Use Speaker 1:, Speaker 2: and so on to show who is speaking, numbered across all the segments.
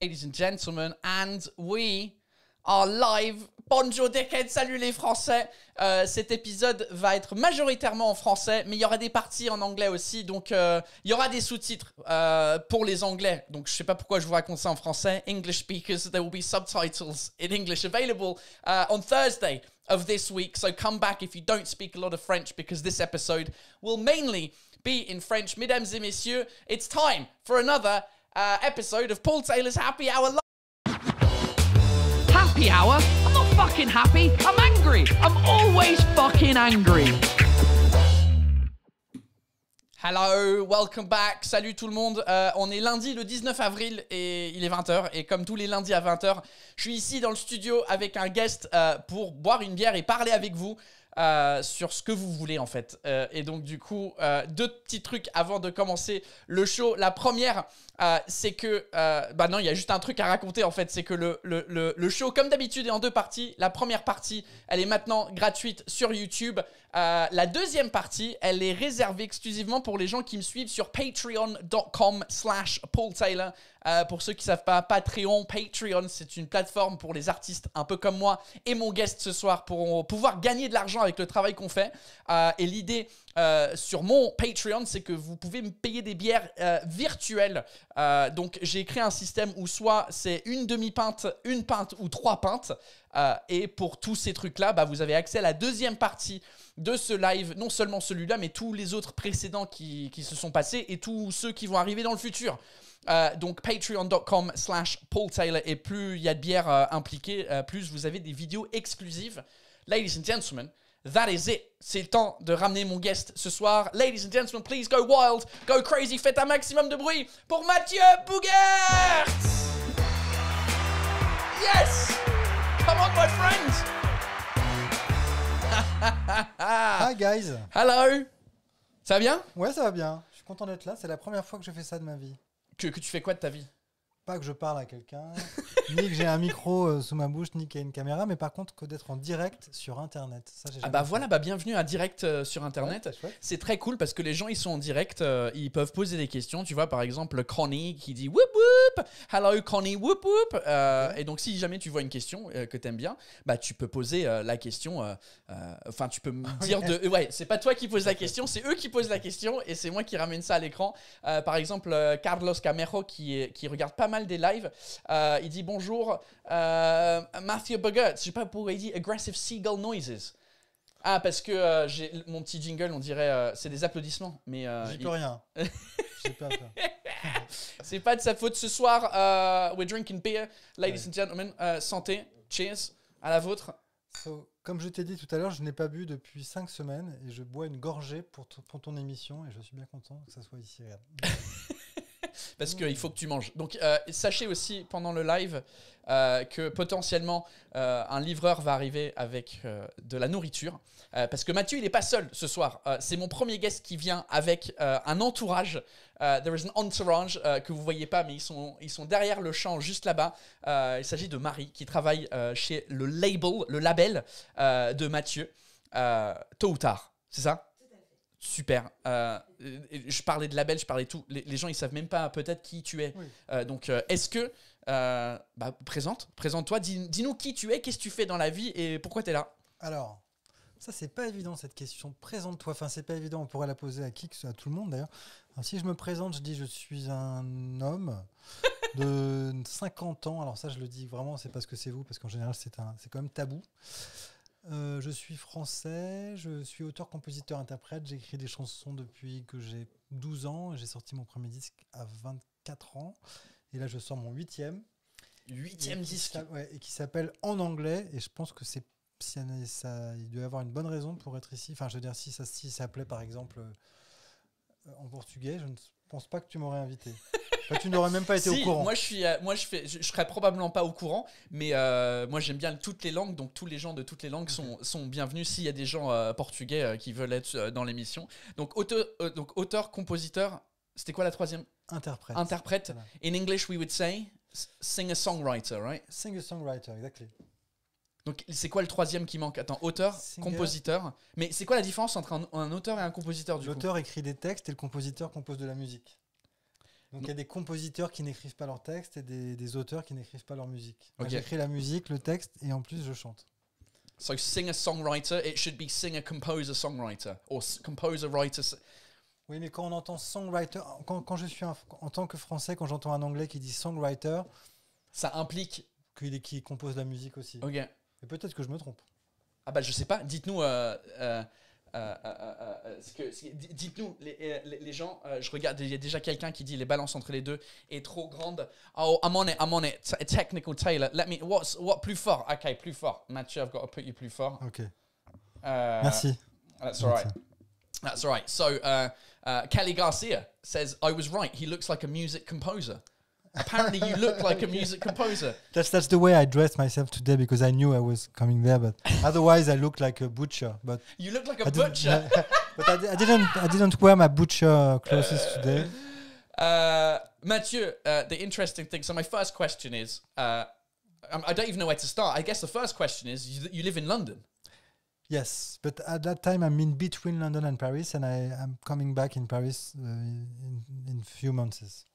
Speaker 1: Ladies and gentlemen, and we are live. Bonjour dickhead, salut les Français. Cet épisode va être majoritairement en français, mais il y aura des parties en anglais aussi, donc il y aura des sous-titres pour les Anglais. Donc je sais pas pourquoi je vous raconte ça en français. English speakers, there will be subtitles in English available on Thursday of this week. So come back if you don't speak a lot of French, because this episode will mainly be in French. Mesdames et messieurs, it's time for another episode of Paul Taylor's Happy Hour Live. Happy hour? I'm not fucking happy. I'm angry. I'm always fucking angry. Hello, welcome back. Salut tout le monde. On est lundi le 19 avril et il est 20h. Et comme tous les lundis à 20h, je suis ici dans le studio avec un guest pour boire une bière et parler avec vous. Sur ce que vous voulez en fait. Et donc du coup, deux petits trucs avant de commencer le show. La première, c'est que... non, il y a juste un truc à raconter en fait. C'est que le show, comme d'habitude, est en deux parties. La première partie, elle est maintenant gratuite sur YouTube. La deuxième partie, elle est réservée exclusivement pour les gens qui me suivent sur patreon.com/Paul Taylor. Pour ceux qui ne savent pas, Patreon, c'est une plateforme pour les artistes un peu comme moi et mon guest ce soir pour pouvoir gagner de l'argent avec le travail qu'on fait. Et l'idée sur mon Patreon, c'est que vous pouvez me payer des bières virtuelles. Donc j'ai créé un système où soit c'est une demi-pinte, une pinte ou 3 pintes. Et pour tous ces trucs-là, vous avez accès à la deuxième partie de ce live. Non seulement celui-là, mais tous les autres précédents qui se sont passés et tous ceux qui vont arriver dans le futur. Donc patreon.com/Paul Taylor, et plus il y a de bières impliquées, plus vous avez des vidéos exclusives. Ladies and gentlemen, that is it. C'est le temps de ramener mon guest ce soir. Ladies and gentlemen, please go wild, go crazy, faites un maximum de bruit pour Mathieu Bougert. Yes, come on my friends.
Speaker 2: Hi guys.
Speaker 1: Hello. Ça va bien?
Speaker 2: Ouais, ça va bien. Je suis content d'être là. C'est la première fois que je fais ça de ma vie.
Speaker 1: Que tu fais quoi de ta vie?
Speaker 2: Pas que je parle à quelqu'un, ni que j'ai un micro sous ma bouche, ni qu'il y a une caméra, mais par contre que d'être en direct sur Internet. Ça, j'ai jamais fait.
Speaker 1: Bienvenue à Direct sur Internet.
Speaker 2: Ouais,
Speaker 1: c'est très cool parce que les gens, ils sont en direct, ils peuvent poser des questions. Tu vois, par exemple, Connie qui dit « Whoop whoop !»« Hello Connie, whoop whoop !» Et donc, si jamais tu vois une question que t'aimes bien, tu peux poser la question. Enfin, tu peux me dire de... Ouais, c'est pas toi qui poses la question, c'est eux qui posent la question et c'est moi qui ramène ça à l'écran. Par exemple, Carlos Camero qui regarde pas mal des lives, il dit bonjour Matthew Bougert, je sais pas pourquoi il dit aggressive seagull noises. Ah, parce que j'ai mon petit jingle, on dirait c'est des applaudissements, mais
Speaker 2: J'y peux rien. J'ai pas peur.
Speaker 1: C'est pas de sa faute. Ce soir we're drinking beer, ladies and gentlemen. Santé, cheers à la vôtre.
Speaker 2: So, comme je t'ai dit tout à l'heure, je n'ai pas bu depuis 5 semaines et je bois une gorgée pour ton émission et je suis bien content que ça soit ici.
Speaker 1: Parce qu'il faut que tu manges. Donc, sachez aussi pendant le live que potentiellement un livreur va arriver avec de la nourriture. Parce que Mathieu, il n'est pas seul ce soir. C'est mon premier guest qui vient avec un entourage. There is an entourage que vous ne voyez pas, mais ils sont derrière le champ, juste là-bas. Il s'agit de Marie qui travaille chez le label de Mathieu, tôt ou tard. C'est ça? Super. Je parlais de label, je parlais de tout. Les gens, ils savent même pas peut-être qui tu es. Oui. Donc, est-ce que... présente-toi. Dis-nous qui tu es, qu'est-ce que tu fais dans la vie et pourquoi tu es là.
Speaker 2: Alors, ça, c'est pas évident cette question. Présente-toi. Enfin, c'est pas évident. On pourrait la poser à qui que ce soit, à tout le monde d'ailleurs. Alors, si je me présente, je dis je suis un homme de 50 ans. Alors ça, je le dis vraiment, c'est parce que c'est vous, parce qu'en général, c'est quand même tabou. Je suis français, je suis auteur, compositeur, interprète. J'ai écrit des chansons depuis que j'ai 12 ans. J'ai sorti mon premier disque à 24 ans. Et là, je sors mon 8e.
Speaker 1: 8e disque.
Speaker 2: Et qui s'appelle En anglais. Et je pense que il doit y avoir une bonne raison pour être ici. Enfin, je veux dire, si ça s'appelait par exemple en portugais, je ne pense pas que tu m'aurais invité. Enfin, tu n'aurais même pas été au courant.
Speaker 1: Moi, je serais probablement pas au coururant, mais moi, j'aime bien toutes les langues, donc tous les gens de toutes les langues sont bienvenus. S'il y a des gens portugais qui veulent être dans l'émission. Donc, auteur, compositeur, c'était quoi la troisième? Interprète. Voilà. In English, we would say singer-songwriter, right?
Speaker 2: Singer-songwriter, exactly.
Speaker 1: Donc, c'est quoi le troisième qui manque? Attends, auteur, compositeur. Mais c'est quoi la différence entre un auteur et un compositeur, du coup?
Speaker 2: L'auteur écrit des textes et le compositeur compose de la musique. Donc il y a des compositeurs qui n'écrivent pas leurs textes et des auteurs qui n'écrivent pas leur musique. Moi,
Speaker 1: Ok.
Speaker 2: j'écris la musique, le texte et en plus je chante.
Speaker 1: So singer-songwriter, it should be singer-composer-songwriter. Or composer-writer.
Speaker 2: Oui, mais quand on entend songwriter, quand je suis en tant que français, quand j'entends un anglais qui dit songwriter,
Speaker 1: Ça implique...
Speaker 2: qui compose la musique aussi.
Speaker 1: Ok.
Speaker 2: Et peut-être que je me trompe.
Speaker 1: Ah bah je sais pas, dites-nous... dites-nous, les gens, je regarde, il y a déjà quelqu'un qui dit les balances entre les deux est trop grande. Oh, I'm on it. Technical Taylor. What plus fort? Ok, plus fort. Mathieu, I've got to put you plus fort.
Speaker 2: Ok.
Speaker 1: Uh,
Speaker 2: Merci.
Speaker 1: That's all right. That's all right. So, Kelly Garcia says, I was right. He looks like a music composer. Apparently, you look like a music composer.
Speaker 2: That's the way I dressed myself today because I knew I was coming there, but otherwise I look like a butcher. But
Speaker 1: You look like a
Speaker 2: I didn't-
Speaker 1: butcher.
Speaker 2: but I didn't wear my butcher clothes today.
Speaker 1: Mathieu, the interesting thing. So my first question is, I don't even know where to start. I guess the first question is, you live in London.
Speaker 2: Yes, but at that time I'm in between London and Paris, and I'm coming back in Paris in few months.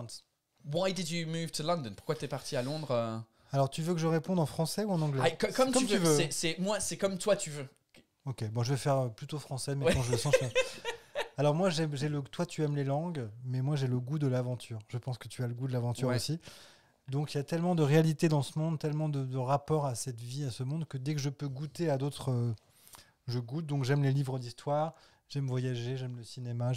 Speaker 1: Why did you move to London? Pourquoi t'es parti à Londres?
Speaker 2: Alors tu veux que je réponde en français ou en anglais?
Speaker 1: Comme tu veux. C'est comme toi tu veux.
Speaker 2: Ok, bon je vais faire plutôt français, mais
Speaker 1: Ouais.
Speaker 2: quand je le sens. Alors moi toi tu aimes les langues, mais moi j'ai le goût de l'aventure. Je pense que tu as le goût de l'aventure
Speaker 1: Ouais.
Speaker 2: aussi. Donc il y a tellement de réalité dans ce monde, tellement de rapports à cette vie, à ce monde, que dès que je peux goûter à d'autres, je goûte. Donc j'aime les livres d'histoire, j'aime voyager, j'aime le cinéma,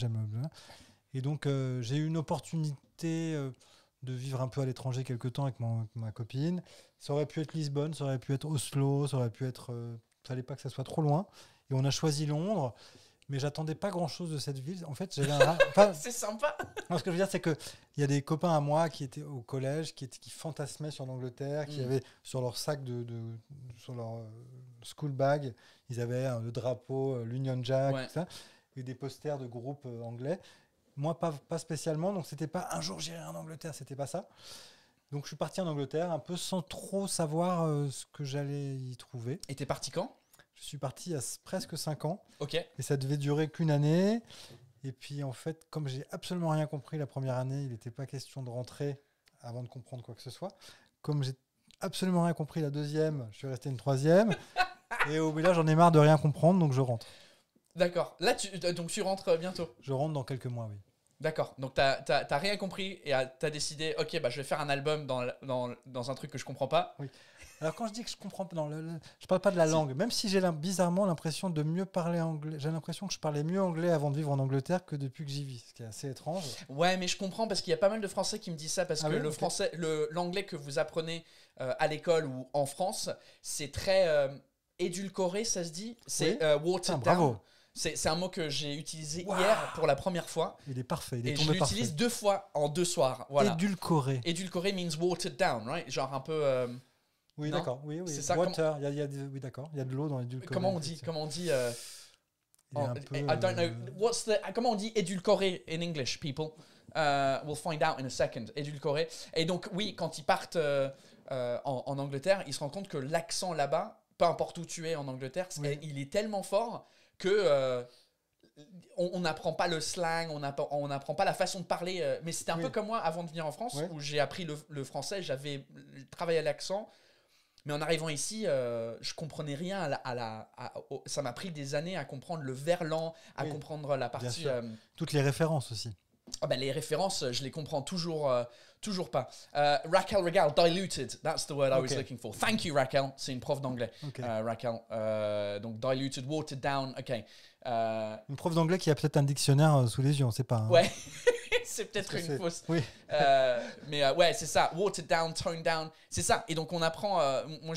Speaker 2: Et donc j'ai eu une opportunité de vivre un peu à l'étranger quelque temps avec ma copine. Ça aurait pu être Lisbonne, ça aurait pu être Oslo, ça aurait pu être... fallait pas que ça soit trop loin. Et on a choisi Londres. Mais j'attendais pas grand-chose de cette ville. En fait, j'avais
Speaker 1: C'est sympa.
Speaker 2: non, ce que je veux dire, c'est qu'il y a des copains à moi qui étaient au collège, qui fantasmaient sur l'Angleterre, qui avaient sur leur sac, sur leur school bag, ils avaient le drapeau, l'Union Jack,
Speaker 1: Ouais.
Speaker 2: tout ça, et des posters de groupes anglais. Moi, pas spécialement. Donc, c'était pas un jour j'irai en Angleterre, c'était pas ça. Donc, je suis parti en Angleterre un peu sans trop savoir ce que j'allais y trouver.
Speaker 1: Et t'es parti quand?
Speaker 2: Je suis parti il y a presque 5 ans.
Speaker 1: Ok.
Speaker 2: Et ça devait durer qu'une année. Et puis, en fait, comme j'ai absolument rien compris la première année, il n'était pas question de rentrer avant de comprendre quoi que ce soit. Comme j'ai absolument rien compris la deuxième, je suis resté une troisième. Et au bout là, j'en ai marre de rien comprendre, donc je rentre.
Speaker 1: D'accord. Là, donc tu rentres bientôt.
Speaker 2: Je rentre dans quelques mois, oui.
Speaker 1: D'accord. Donc t'as rien compris et t'as décidé, ok, bah je vais faire un album dans un truc que je comprends pas.
Speaker 2: Oui. Alors quand je dis que je comprends pas, je parle pas de la langue, même si j'ai bizarrement l'impression de mieux parler anglais. J'ai l'impression que je parlais mieux anglais avant de vivre en Angleterre que depuis que j'y vis, ce qui est assez étrange.
Speaker 1: Ouais, mais je comprends parce qu'il y a pas mal de Français qui me disent ça parce que
Speaker 2: oui,
Speaker 1: le
Speaker 2: ok.
Speaker 1: français, l'anglais que vous apprenez à l'école ou en France, c'est très édulcoré, ça se dit. C'est watered
Speaker 2: bravo.
Speaker 1: down. C'est un mot que j'ai utilisé hier pour la première fois.
Speaker 2: Il est parfait, il est
Speaker 1: Et je
Speaker 2: tombé parfait.
Speaker 1: l'utilise 2 fois en 2 soirs. Voilà.
Speaker 2: Édulcoré.
Speaker 1: Édulcoré means watered down, right? Genre un peu.
Speaker 2: Oui,
Speaker 1: non,
Speaker 2: d'accord. Oui.
Speaker 1: c'est ça,
Speaker 2: Water, oui, d'accord. Il y a de l'eau dans l'édulcoré.
Speaker 1: Comment on dit
Speaker 2: Il est un peu,
Speaker 1: I don't know. Comment on dit édulcoré in English, people? We'll find out in a second. Édulcoré. Et donc, oui, quand ils partent en Angleterre, ils se rendent compte que l'accent là-bas, peu importe où tu es en Angleterre, il est tellement fort que on n'apprend pas le slang, on n'apprend pas la façon de parler. Mais c'était un peu comme moi avant de venir en France, où j'ai appris le français, j'avais travaillé à l'accent. Mais en arrivant ici, je comprenais rien ça m'a pris des années à comprendre le verlan, à comprendre la partie...
Speaker 2: toutes les références aussi.
Speaker 1: Les références, je les comprends toujours pas. Raquel Regal, diluted, that's the word I was looking for. Thank you, Raquel. C'est une prof d'anglais. Raquel, donc diluted, watered down, ok.
Speaker 2: Une prof d'anglais qui a peut-être un dictionnaire sous les yeux, on ne sait pas. Hein.
Speaker 1: Ouais, c'est peut-être une fausse.
Speaker 2: Oui.
Speaker 1: Mais ouais, c'est ça. Watered down, toned down, c'est ça. Et donc on apprend. Moi,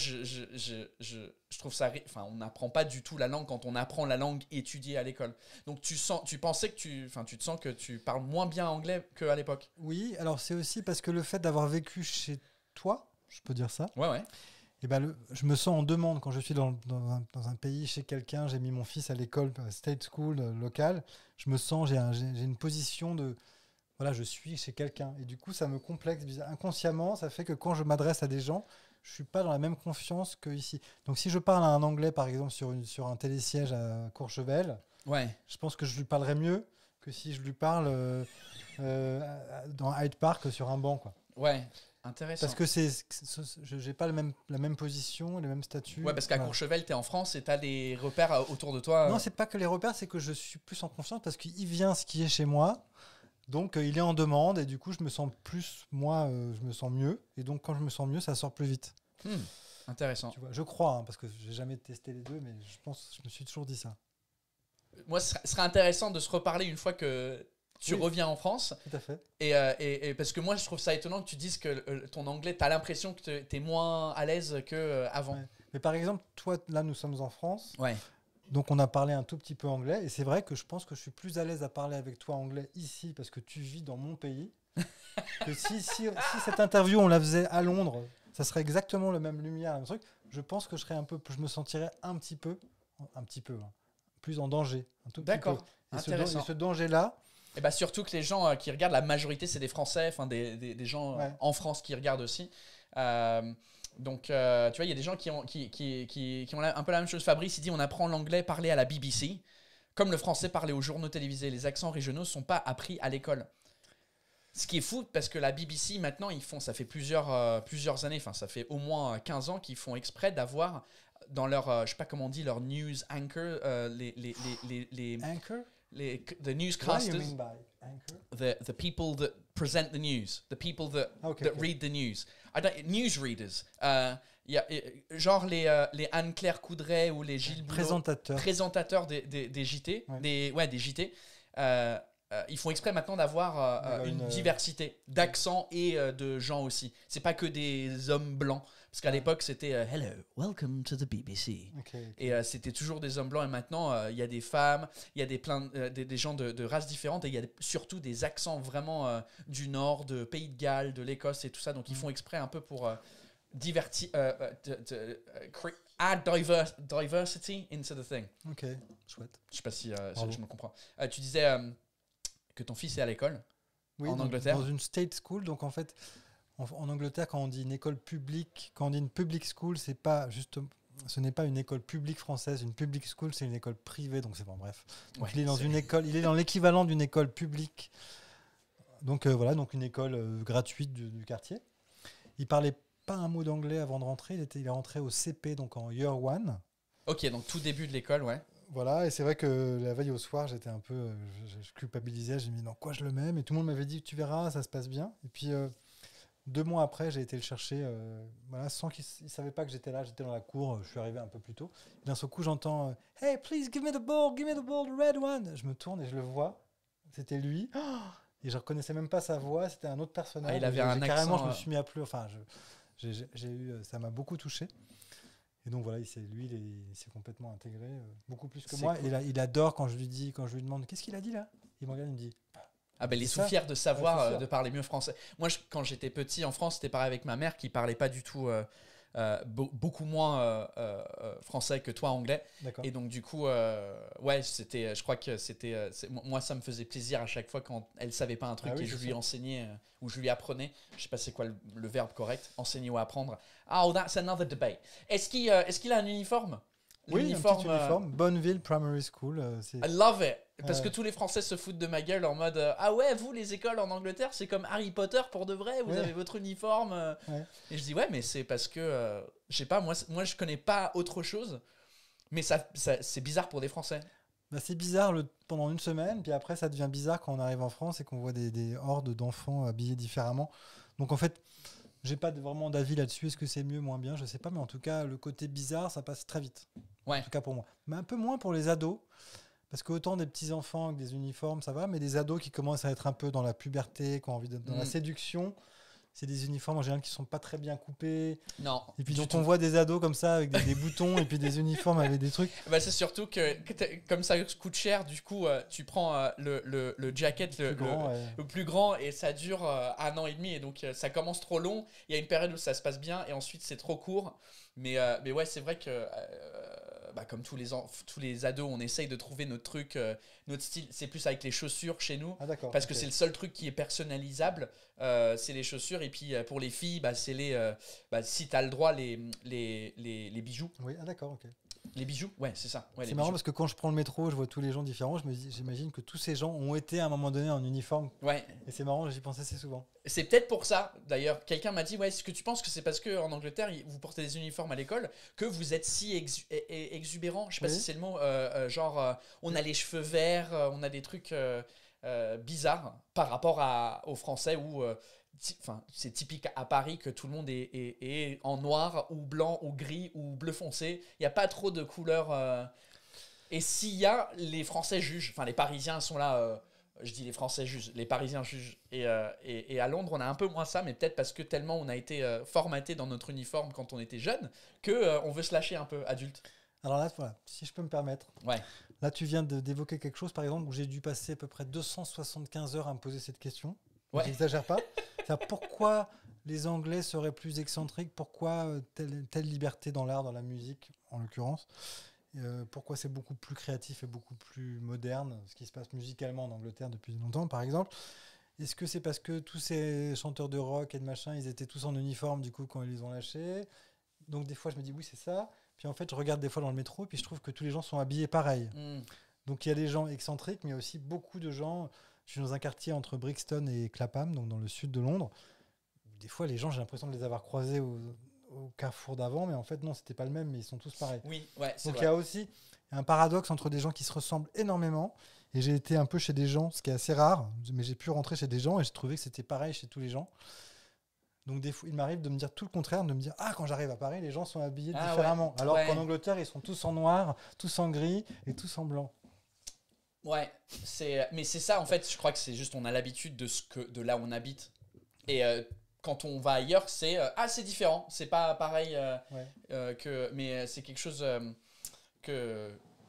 Speaker 1: je trouve ça. Enfin, on n'apprend pas du tout la langue quand on apprend la langue étudiée à l'école. Donc tu pensais que tu te sens que tu parles moins bien anglais qu'à l'époque.
Speaker 2: Oui. Alors c'est aussi parce que le fait d'avoir vécu chez toi, je peux dire ça.
Speaker 1: Ouais.
Speaker 2: Et je me sens en demande quand je suis dans un pays chez quelqu'un. J'ai mis mon fils à l'école state school locale. Je me sens, j'ai une position de, voilà, je suis chez quelqu'un. Et du coup, ça me complexe inconsciemment. Ça fait que quand je m'adresse à des gens, je suis pas dans la même confiance qu'ici. Donc, si je parle à un Anglais, par exemple, sur un télésiège à Courchevel, je pense que je lui parlerai mieux que si je lui parle dans Hyde Park sur un banc, quoi.
Speaker 1: Ouais, intéressant.
Speaker 2: Parce que j'ai pas la même position, le même statut.
Speaker 1: Ouais, parce qu'à
Speaker 2: Voilà.
Speaker 1: Courchevel, t'es en France et t'as des repères autour de toi.
Speaker 2: Non, c'est pas que les repères, c'est que je suis plus en confiance parce qu'il vient skier chez moi. Donc il est en demande et du coup je me sens plus, moi je me sens mieux. Et donc quand je me sens mieux, ça sort plus vite.
Speaker 1: Intéressant.
Speaker 2: Tu vois, je crois, hein, parce que j'ai jamais testé les deux, mais je me suis toujours dit ça.
Speaker 1: Moi, ce serait intéressant de se reparler une fois que tu reviens en France.
Speaker 2: Tout à fait.
Speaker 1: Et parce que moi, je trouve ça étonnant que tu dises que ton anglais, t'as l'impression que t'es moins à l'aise qu'avant.
Speaker 2: Ouais. Mais par exemple, toi, là, nous sommes en France.
Speaker 1: Ouais.
Speaker 2: Donc, on a parlé un tout petit peu anglais. Et c'est vrai que je pense que je suis plus à l'aise à parler avec toi anglais ici parce que tu vis dans mon pays. Que si cette interview, on la faisait à Londres, ça serait exactement le même lumière, le même truc. Je pense que je me sentirais un petit peu, hein, plus en danger. Un tout petit peu.
Speaker 1: D'accord. Intéressant.
Speaker 2: Et ce danger-là,
Speaker 1: Et bah surtout que les gens qui regardent, la majorité, c'est des Français, enfin des gens en France qui regardent aussi. Donc, tu vois, il y a des gens qui ont un peu la même chose. Fabrice, il dit on apprend l'anglais parlé à la BBC, comme le français parlé aux journaux télévisés. Les accents régionaux ne sont pas appris à l'école. Ce qui est fou, parce que la BBC, maintenant, ça fait plusieurs années, enfin, ça fait au moins 15 ans qu'ils font exprès d'avoir dans leur, je sais pas comment on dit, leur news anchor,
Speaker 2: Anchor?
Speaker 1: the
Speaker 2: What do you
Speaker 1: newscasters.
Speaker 2: mean by anchor?
Speaker 1: The people that present the news, the people that read the news. Newsreaders. Genre les Anne-Claire Coudray ou les Gilles Boulot, présentateurs des JT, des JT. Ils font exprès maintenant d'avoir une diversité d'accents et de gens aussi. C'est pas que des hommes blancs. Parce qu'à l'époque, c'était Hello, welcome to the BBC. Et c'était toujours des hommes blancs. Et maintenant, il y a des femmes, il y a des gens de races différentes. Et il y a surtout des accents vraiment du Nord, de Pays de Galles, de l'Écosse et tout ça. Donc, ils font exprès un peu pour add diversity into the thing.
Speaker 2: Ok, chouette.
Speaker 1: Je sais pas si je me comprends. Tu disais que ton fils est à l'école en Angleterre.
Speaker 2: Dans une state school. Donc, en fait, en Angleterre, quand on dit une école publique, quand on dit une public school, ce n'est pas une école publique française. Une public school, c'est une école privée. Donc, c'est bon, bref. Donc, il est dans une école, il est dans l'équivalent d'une école publique. Donc, voilà, donc une école gratuite du quartier. Il parlait pas un mot d'anglais avant de rentrer. Il est rentré au CP, donc en year one.
Speaker 1: Ok, donc tout début de l'école, ouais.
Speaker 2: Voilà, et c'est vrai que la veille au soir, j'étais un peu, je culpabilisais, j'ai mis dans quoi je le mets, mais tout le monde m'avait dit tu verras, ça se passe bien. Et puis 2 mois après, j'ai été le chercher, voilà, sans qu'il ne savait pas que j'étais là, j'étais dans la cour, je suis arrivé un peu plus tôt. Et d'un seul coup, j'entends Hey, please give me the ball, the red one. Je me tourne et je le vois, c'était lui. Et je reconnaissais même pas sa voix, c'était un autre personnage.
Speaker 1: Ah, il avait un accent.
Speaker 2: Carrément, je me suis mis à pleurer. Enfin, ça m'a beaucoup touché. Et donc voilà, il s'est complètement intégré, beaucoup plus que moi.
Speaker 1: Cool.
Speaker 2: Et il adore quand je lui demande qu'est-ce qu'il a dit là. Il me regarde, il me dit.
Speaker 1: Ah ben, ils sont fiers de savoir, de parler mieux français. Moi, quand j'étais petit en France, c'était pareil avec ma mère qui parlait pas du tout, beaucoup moins français que toi anglais.
Speaker 2: D'accord.
Speaker 1: Et donc du coup, je crois que moi, ça me faisait plaisir à chaque fois quand elle savait pas un truc et je lui enseignais ou je lui apprenais. Je sais pas c'est quoi le verbe correct, enseigner ou apprendre. Oh, that's another debate. Est-ce qu'il a un uniforme?
Speaker 2: Oui, un petit uniforme. Bonneville Primary School.
Speaker 1: I love it. Parce que tous les Français se foutent de ma gueule en mode ah ouais, vous les écoles en Angleterre c'est comme Harry Potter pour de vrai, vous avez votre uniforme. Et je dis ouais, mais c'est parce que je sais pas, moi je connais pas autre chose, mais ça c'est bizarre pour des Français.
Speaker 2: Bah, c'est bizarre pendant une semaine, puis après ça devient bizarre quand on arrive en France et qu'on voit des hordes d'enfants habillés différemment. Donc en fait, j'ai pas vraiment d'avis là-dessus. Est-ce que c'est mieux, moins bien? Je sais pas, mais en tout cas, le côté bizarre, ça passe très vite.
Speaker 1: Ouais.
Speaker 2: En tout cas pour moi. Mais un peu moins pour les ados. Parce qu'autant des petits enfants avec des uniformes, ça va, mais des ados qui commencent à être un peu dans la puberté, qui ont envie d'être dans la séduction, c'est des uniformes en général qui sont pas très bien coupés.
Speaker 1: Non.
Speaker 2: Et puis donc on voit des ados comme ça avec des boutons et puis des uniformes avec des trucs.
Speaker 1: Bah, c'est surtout que comme ça coûte cher, du coup tu prends le jacket le plus grand et ça dure 1 an et demi et donc ça commence trop long. Il y a une période où ça se passe bien et ensuite c'est trop court. Mais ouais, c'est vrai que comme tous les ados, on essaye de trouver notre truc, notre style. C'est plus avec les chaussures chez nous, parce que c'est le seul truc qui est personnalisable. C'est les chaussures. Et puis pour les filles, c'est si tu as le droit, les bijoux.
Speaker 2: Oui, d'accord, ok.
Speaker 1: Les bijoux, ouais, c'est ça. Ouais,
Speaker 2: C'est
Speaker 1: les
Speaker 2: marrant
Speaker 1: bijoux.
Speaker 2: parce que quand je prends le métro, je vois tous les gens différents. J'imagine que tous ces gens ont été à un moment donné en uniforme.
Speaker 1: Ouais,
Speaker 2: Et c'est marrant, j'y pense assez souvent.
Speaker 1: c'est peut-être pour ça, d'ailleurs. Quelqu'un m'a dit, ouais, est-ce que tu penses que c'est parce qu'en Angleterre, vous portez des uniformes à l'école que vous êtes si exubérant? Je sais pas
Speaker 2: Oui.
Speaker 1: si c'est le mot. Genre, on a les cheveux verts, on a des trucs bizarres par rapport aux Français où. Enfin, c'est typique à Paris que tout le monde est en noir ou blanc ou gris ou bleu foncé. Il n'y a pas trop de couleurs. Et s'il y a, les Français jugent. Enfin, les Parisiens sont là. Je dis les Français jugent, les Parisiens jugent. Et à Londres, on a un peu moins ça, mais peut-être parce que tellement on a été formaté dans notre uniforme quand on était jeune que on veut se lâcher un peu adulte.
Speaker 2: Alors là, voilà, si je peux me permettre.
Speaker 1: Ouais.
Speaker 2: Là, tu viens d'évoquer quelque chose, par exemple, où j'ai dû passer à peu près 275 heures à me poser cette question.
Speaker 1: Ouais.
Speaker 2: J'exagère pas. C'est-à-dire, pourquoi les Anglais seraient plus excentriques? Pourquoi telle liberté dans l'art, dans la musique, en l'occurrence? Pourquoi c'est beaucoup plus créatif et beaucoup plus moderne, ce qui se passe musicalement en Angleterre depuis longtemps, par exemple? Est-ce que c'est parce que tous ces chanteurs de rock et de machin, ils étaient tous en uniforme, du coup, quand ils les ont lâchés? Donc, des fois, je me dis, oui, c'est ça. Puis, en fait, je regarde des fois dans le métro, puis je trouve que tous les gens sont habillés pareil. Donc, il y a des gens excentriques, mais il y a aussi beaucoup de gens. Je suis dans un quartier entre Brixton et Clapham, donc dans le sud de Londres. Des fois, les gens, j'ai l'impression de les avoir croisés au carrefour d'avant, mais en fait, non, c'était pas le même, mais ils sont tous pareils.
Speaker 1: Oui, ouais, c'est
Speaker 2: Donc,
Speaker 1: vrai.
Speaker 2: il y a aussi un paradoxe entre des gens qui se ressemblent énormément. Et j'ai été un peu chez des gens, ce qui est assez rare, mais j'ai pu rentrer chez des gens et j'ai trouvé que c'était pareil chez tous les gens. Donc, des fois, il m'arrive de me dire tout le contraire, de me dire, ah, quand j'arrive à Paris, les gens sont habillés différemment.
Speaker 1: Ouais.
Speaker 2: Alors
Speaker 1: Ouais.
Speaker 2: qu'en Angleterre, ils sont tous en noir, tous en gris et tous en blanc.
Speaker 1: Ouais, mais c'est ça en fait, je crois que c'est juste on a l'habitude de là où on habite. Et quand on va ailleurs, c'est différent, c'est pas pareil mais c'est quelque chose que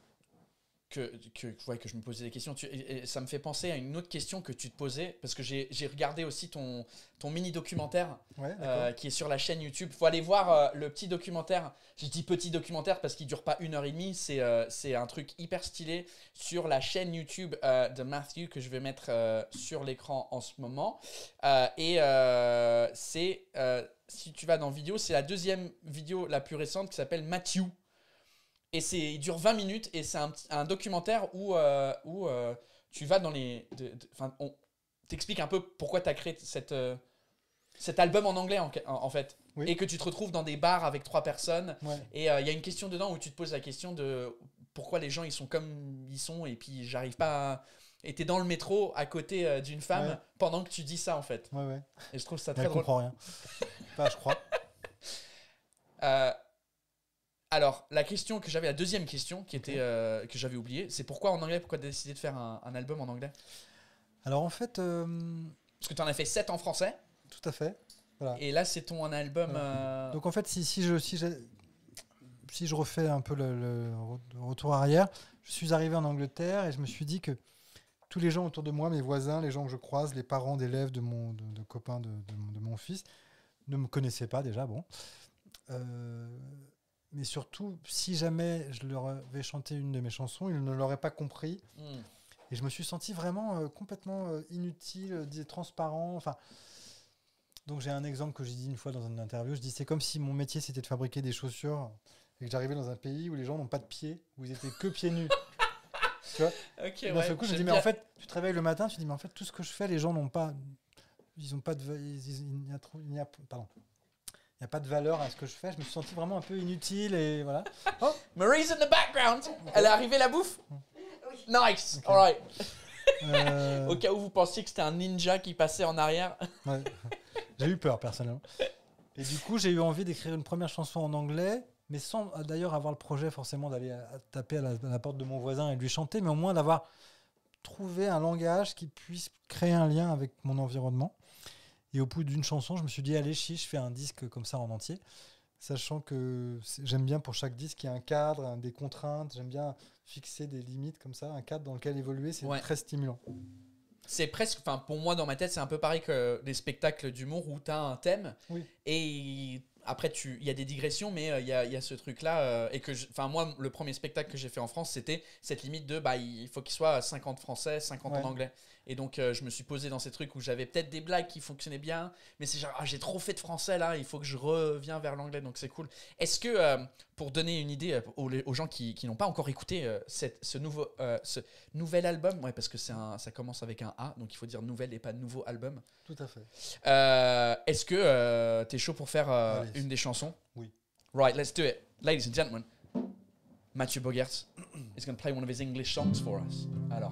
Speaker 1: ouais, que je me posais des questions. Et ça me fait penser à une autre question que tu te posais, parce que j'ai regardé aussi ton mini-documentaire qui est sur la chaîne YouTube. Faut aller voir le petit documentaire. Je dis petit documentaire parce qu'il dure pas 1h30. C'est un truc hyper stylé sur la chaîne YouTube de Matthew que je vais mettre sur l'écran en ce moment. Si tu vas dans vidéo, c'est la deuxième vidéo la plus récente qui s'appelle Matthew. Et il dure 20 minutes et c'est un documentaire où tu vas dans les... on t'explique un peu pourquoi tu as créé cet album en anglais en fait.
Speaker 2: Oui.
Speaker 1: Et que tu te retrouves dans des bars avec 3 personnes.
Speaker 2: Ouais.
Speaker 1: Et il y a une question dedans où tu te poses la question de pourquoi les gens ils sont comme ils sont et puis j'arrive pas à... Et t'es dans le métro à côté d'une femme pendant que tu dis ça en fait.
Speaker 2: Ouais.
Speaker 1: Et je trouve ça
Speaker 2: Elle
Speaker 1: très drôle.
Speaker 2: comprend rien. Enfin, je crois.
Speaker 1: Alors, la deuxième question qui était, que j'avais oubliée, c'est pourquoi en anglais, pourquoi tu as décidé de faire un album en anglais?
Speaker 2: Alors en fait,
Speaker 1: Parce que tu en as fait 7 en français,
Speaker 2: tout à fait. Voilà.
Speaker 1: et là c'est ton album...
Speaker 2: Donc en fait, si je refais un peu le retour arrière, je suis arrivé en Angleterre et je me suis dit que tous les gens autour de moi, mes voisins, les gens que je croise, les parents d'élèves de copains de mon fils, ne me connaissaient pas déjà. Bon. Mais surtout, si jamais je leur avais chanté une de mes chansons, ils ne l'auraient pas compris. Et je me suis senti vraiment complètement inutile, transparent. Enfin, donc j'ai un exemple que j'ai dit une fois dans une interview. Je dis c'est comme si mon métier c'était de fabriquer des chaussures et que j'arrivais dans un pays où les gens n'ont pas de pieds, où ils étaient que pieds nus. Tu vois?
Speaker 1: Ok,
Speaker 2: Et d'un seul coup, je me dis mais en fait, tu te réveilles le matin, tu te dis mais en fait tout ce que je fais, les gens n'ont pas, ils ont pas de, il n'y a pas de valeur à ce que je fais. Je me suis senti vraiment un peu inutile et voilà.
Speaker 1: Oh, Marie's in the background. Elle est arrivée la bouffe. Nice. Okay. All right. Au cas où vous pensiez que c'était un ninja qui passait en arrière.
Speaker 2: Ouais. J'ai eu peur personnellement. Et du coup, j'ai eu envie d'écrire une première chanson en anglais, mais sans d'ailleurs avoir le projet forcément d'aller taper à la porte de mon voisin et lui chanter, mais au moins d'avoir trouvé un langage qui puisse créer un lien avec mon environnement. Et au bout d'une chanson, je me suis dit, allez, je fais un disque comme ça en entier. Sachant que j'aime bien pour chaque disque, il y a un cadre, des contraintes. J'aime bien fixer des limites comme ça, un cadre dans lequel évoluer. C'est très stimulant. C'est
Speaker 1: presque, enfin pour moi dans ma tête, c'est un peu pareil que les spectacles d'humour où tu as un thème.
Speaker 2: Oui.
Speaker 1: Et après, il y a des digressions, mais il y a ce truc-là. Et moi, le premier spectacle que j'ai fait en France, c'était cette limite de il faut qu'il soit 50 français, 50 en anglais. Et donc, je me suis posé dans ces trucs où j'avais peut-être des blagues qui fonctionnaient bien, mais c'est genre, j'ai trop fait de français là, il faut que je reviens vers l'anglais, donc c'est cool. Est-ce que, pour donner une idée aux gens qui n'ont pas encore écouté ce nouvel album, ouais, parce que ça commence avec un A, donc il faut dire nouvelle et pas nouveau album.
Speaker 2: Tout à fait.
Speaker 1: Est-ce que t'es chaud pour faire une des chansons?
Speaker 2: Oui.
Speaker 1: Right, let's do it. Ladies and gentlemen, Mathieu Bogertz is going to play one of his English songs for us. Alors.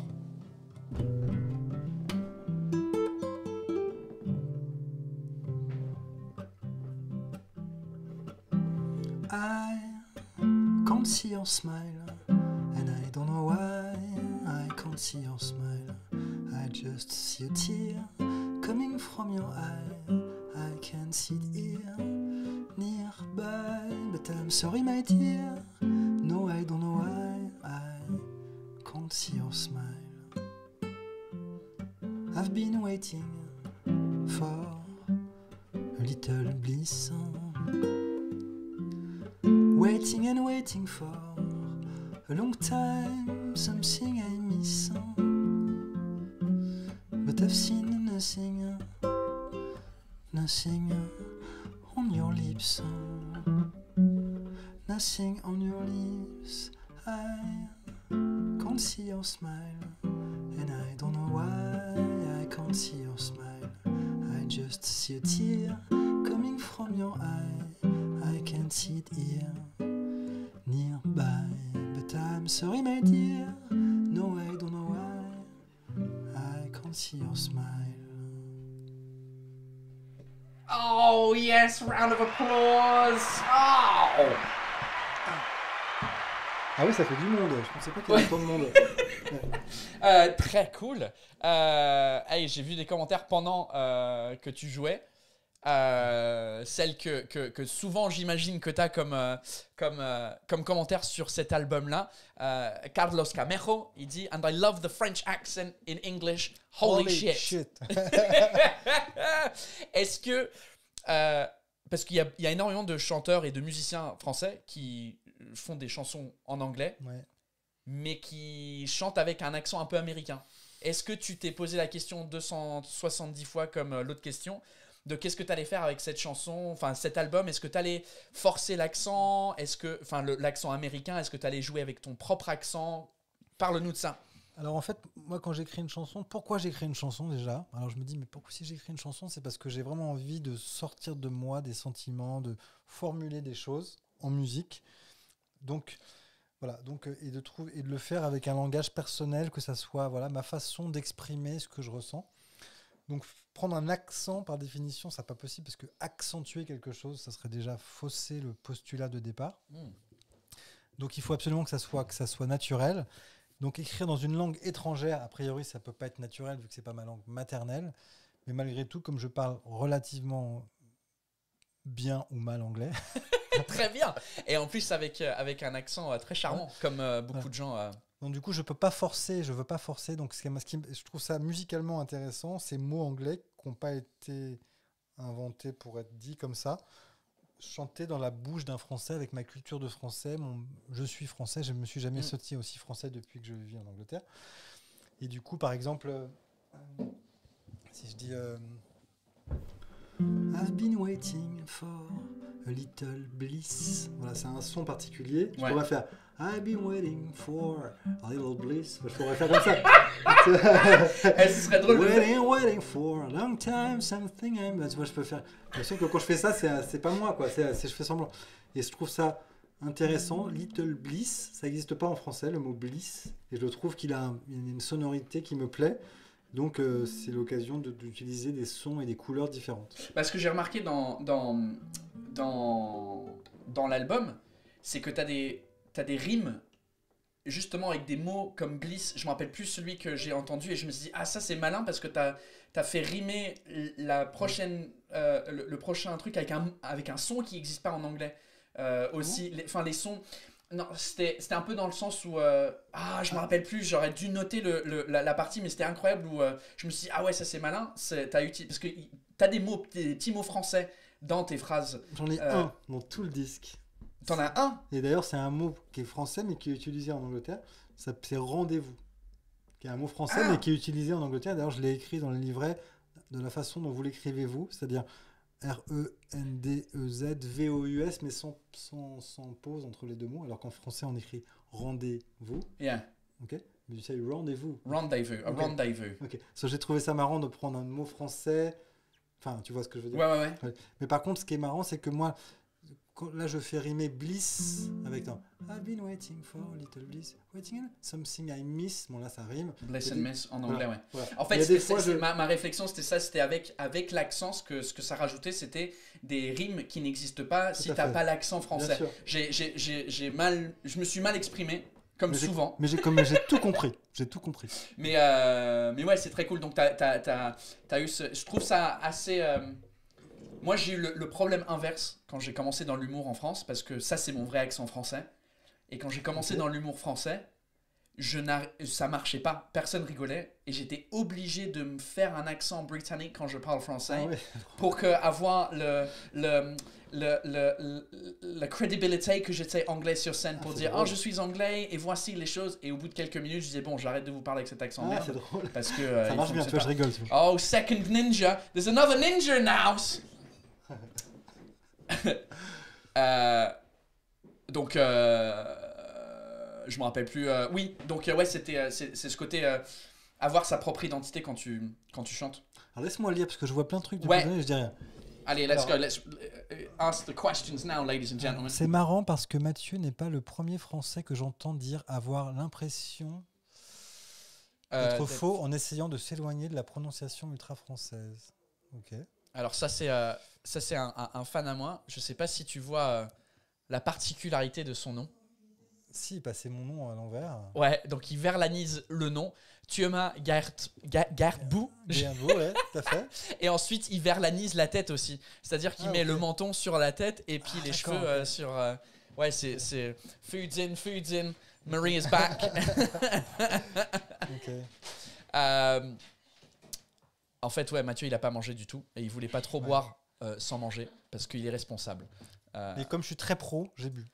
Speaker 2: I can't see your smile, and I don't know why I can't see your smile. I just see a tear coming from your eye. I can see it here, nearby, but I'm sorry, my dear. No, I don't know why I can't see your smile. I've been waiting for a little bliss. Waiting and waiting for a long time, something I miss. But I've seen nothing, nothing on your lips. Nothing on your lips. I can't see your smile, and I don't know why I can't see your smile. I just see a tear coming from your eye. I can't see it here, nearby, but I'm sorry, my dear. No, I don't know why I can't see your smile.
Speaker 1: Oh yes, round of applause. Oh.
Speaker 2: Ah oui, ça fait du monde. Je pensais pas qu'il y avait autant de monde.
Speaker 1: Très cool. Hey, j'ai vu des commentaires pendant que tu jouais. Celle que souvent j'imagine que tu as comme commentaire sur cet album-là. Carlos Camejo, il dit « And I love the French accent in English. Holy shit. » Est-ce que... parce qu'il y a énormément de chanteurs et de musiciens français qui font des chansons en anglais,
Speaker 2: Ouais.
Speaker 1: mais qui chantent avec un accent un peu américain. Est-ce que tu t'es posé la question 270 fois comme l'autre question de qu'est-ce que tu allais faire avec cette chanson, enfin cet album? Est-ce que tu allais forcer l'accent? Est-ce que, enfin l'accent américain, est-ce que tu allais jouer avec ton propre accent? Parle-nous de ça.
Speaker 2: Alors en fait, moi quand j'écris une chanson, pourquoi j'écris une chanson déjà? Alors je me dis, mais pourquoi si j'écris une chanson, c'est parce que j'ai vraiment envie de sortir de moi des sentiments, de formuler des choses en musique. Donc voilà, et de le faire avec un langage personnel, que ça soit voilà ma façon d'exprimer ce que je ressens. Donc prendre un accent par définition, c'est pas possible parce que accentuer quelque chose, ça serait déjà fausser le postulat de départ. Donc il faut absolument que ça soit naturel. Donc écrire dans une langue étrangère, a priori, ça peut pas être naturel vu que c'est pas ma langue maternelle. Mais malgré tout, comme je parle relativement bien ou mal anglais.
Speaker 1: Très bien. Et en plus avec un accent très charmant, comme beaucoup de gens.
Speaker 2: Donc du coup, je veux pas forcer. Donc je trouve ça musicalement intéressant, ces mots anglais qui n'ont pas été inventés pour être dits comme ça. Chanter dans la bouche d'un Français avec ma culture de Français. Je suis Français, je me suis jamais senti aussi Français depuis que je vis en Angleterre. Et du coup, par exemple, si je dis I've been waiting for a little bliss. Voilà, c'est un son particulier. Je pourrais faire I've been waiting for a little bliss. Je pourrais faire comme ça.
Speaker 1: Ce serait drôle.
Speaker 2: Waiting for a long time, something. Moi, je peux faire. Je sais que quand je fais ça, c'est pas moi, quoi. Je fais semblant. Et je trouve ça intéressant. Little bliss, ça n'existe pas en français, le mot bliss. Et je trouve qu'il a une sonorité qui me plaît. Donc, c'est l'occasion d'utiliser des sons et des couleurs différentes.
Speaker 1: Parce que j'ai remarqué dans l'album, c'est que t'as des rimes, justement avec des mots comme bliss. Je me rappelle plus celui que j'ai entendu et je me suis dit, ah, ça c'est malin parce que t'as fait rimer la prochaine, le prochain truc avec un son qui n'existe pas en anglais. Aussi, les sons. Non, c'était un peu dans le sens où je me rappelle plus, j'aurais dû noter la partie, mais c'était incroyable où je me suis dit, ah ouais, ça c'est malin, parce que t'as des petits mots français dans tes phrases.
Speaker 2: J'en ai un dans tout le disque.
Speaker 1: T'en as un?
Speaker 2: Et d'ailleurs, c'est un mot qui est français mais qui est utilisé en Angleterre. C'est rendez-vous. qui est un mot français, mais qui est utilisé en Angleterre. D'ailleurs, je l'ai écrit dans le livret de la façon dont vous l'écrivez vous, c'est-à-dire Rendez-vous, mais sans pause entre les deux mots, alors qu'en français, on écrit rendez-vous.
Speaker 1: Yeah.
Speaker 2: Ok. Mais tu sais, rendez-vous.
Speaker 1: Rendezvous, a
Speaker 2: Ok.
Speaker 1: rendezvous.
Speaker 2: Ok. So, j'ai trouvé ça marrant de prendre un mot français. Enfin, tu vois ce que je veux dire.
Speaker 1: Ouais.
Speaker 2: Ouais. Mais par contre, ce qui est marrant, c'est que moi, là, je fais rimer bliss avec un I've been waiting for a little bliss, waiting something I miss. Bon, là, ça rime.
Speaker 1: Bless
Speaker 2: Et
Speaker 1: and
Speaker 2: puis-
Speaker 1: miss en anglais, ouais.
Speaker 2: Voilà.
Speaker 1: En
Speaker 2: Il y
Speaker 1: fait,
Speaker 2: a des fois,
Speaker 1: ma réflexion, c'était ça, c'était avec l'accent, ce que ça rajoutait, c'était des rimes qui n'existent pas si
Speaker 2: à
Speaker 1: t'as
Speaker 2: fait.
Speaker 1: pas l'accent
Speaker 2: Bien
Speaker 1: français.
Speaker 2: sûr.
Speaker 1: Je me suis mal exprimé, comme souvent.
Speaker 2: Mais j'ai tout compris. J'ai tout compris.
Speaker 1: Mais ouais, c'est très cool. Donc, t'as eu je trouve ça assez. Moi, j'ai eu le problème inverse quand j'ai commencé dans l'humour en France, parce que ça, c'est mon vrai accent français. Et quand j'ai commencé dans l'humour français, ça marchait pas. Personne rigolait. Et j'étais obligé de me faire un accent britannique quand je parle français
Speaker 2: Ah ouais.
Speaker 1: pour avoir la crédibilité que j'étais anglais sur scène pour
Speaker 2: c'est
Speaker 1: dire
Speaker 2: drôle.
Speaker 1: je suis anglais et voici les choses. Et au bout de quelques minutes, je disais bon, j'arrête de vous parler avec cet accent
Speaker 2: Ah,
Speaker 1: merde.
Speaker 2: c'est drôle.
Speaker 1: Parce que
Speaker 2: Ça
Speaker 1: il
Speaker 2: marche bien,
Speaker 1: fonctionne
Speaker 2: tu vois, je
Speaker 1: pas.
Speaker 2: rigole. Tu vois.
Speaker 1: Oh, second ninja. There's another ninja in the house. Donc, je me rappelle plus. Oui, donc ouais, c'est ce côté avoir sa propre identité quand tu chantes.
Speaker 2: Alors laisse-moi lire parce que je vois plein de trucs depuis
Speaker 1: Ouais.
Speaker 2: des années et je dis rien.
Speaker 1: Allez, let's
Speaker 2: Alors-
Speaker 1: go. Let's ask the questions now, ladies and gentlemen.
Speaker 2: C'est marrant parce que Mathieu n'est pas le premier Français que j'entends dire avoir l'impression d'être
Speaker 1: d'être-
Speaker 2: faux en essayant de s'éloigner de la prononciation ultra française. Ok.
Speaker 1: Alors ça c'est un fan à moi. Je sais pas si tu vois la particularité de son nom.
Speaker 2: Si, passer mon nom à l'envers.
Speaker 1: Ouais, donc il verlanise le nom. Tuema Gardbou.
Speaker 2: Bien beau, ouais, tout à fait.
Speaker 1: Et ensuite, il verlanise la tête aussi. C'est-à-dire qu'il met
Speaker 2: ok.
Speaker 1: le menton sur la tête et puis les
Speaker 2: d'accord,
Speaker 1: cheveux
Speaker 2: ok.
Speaker 1: sur... ouais, c'est... Food's in, Marie is back.
Speaker 2: Ok.
Speaker 1: En fait, ouais, Mathieu, il a pas mangé du tout. Et il voulait pas trop boire sans manger parce qu'il est responsable.
Speaker 2: Et comme je suis très pro, j'ai bu.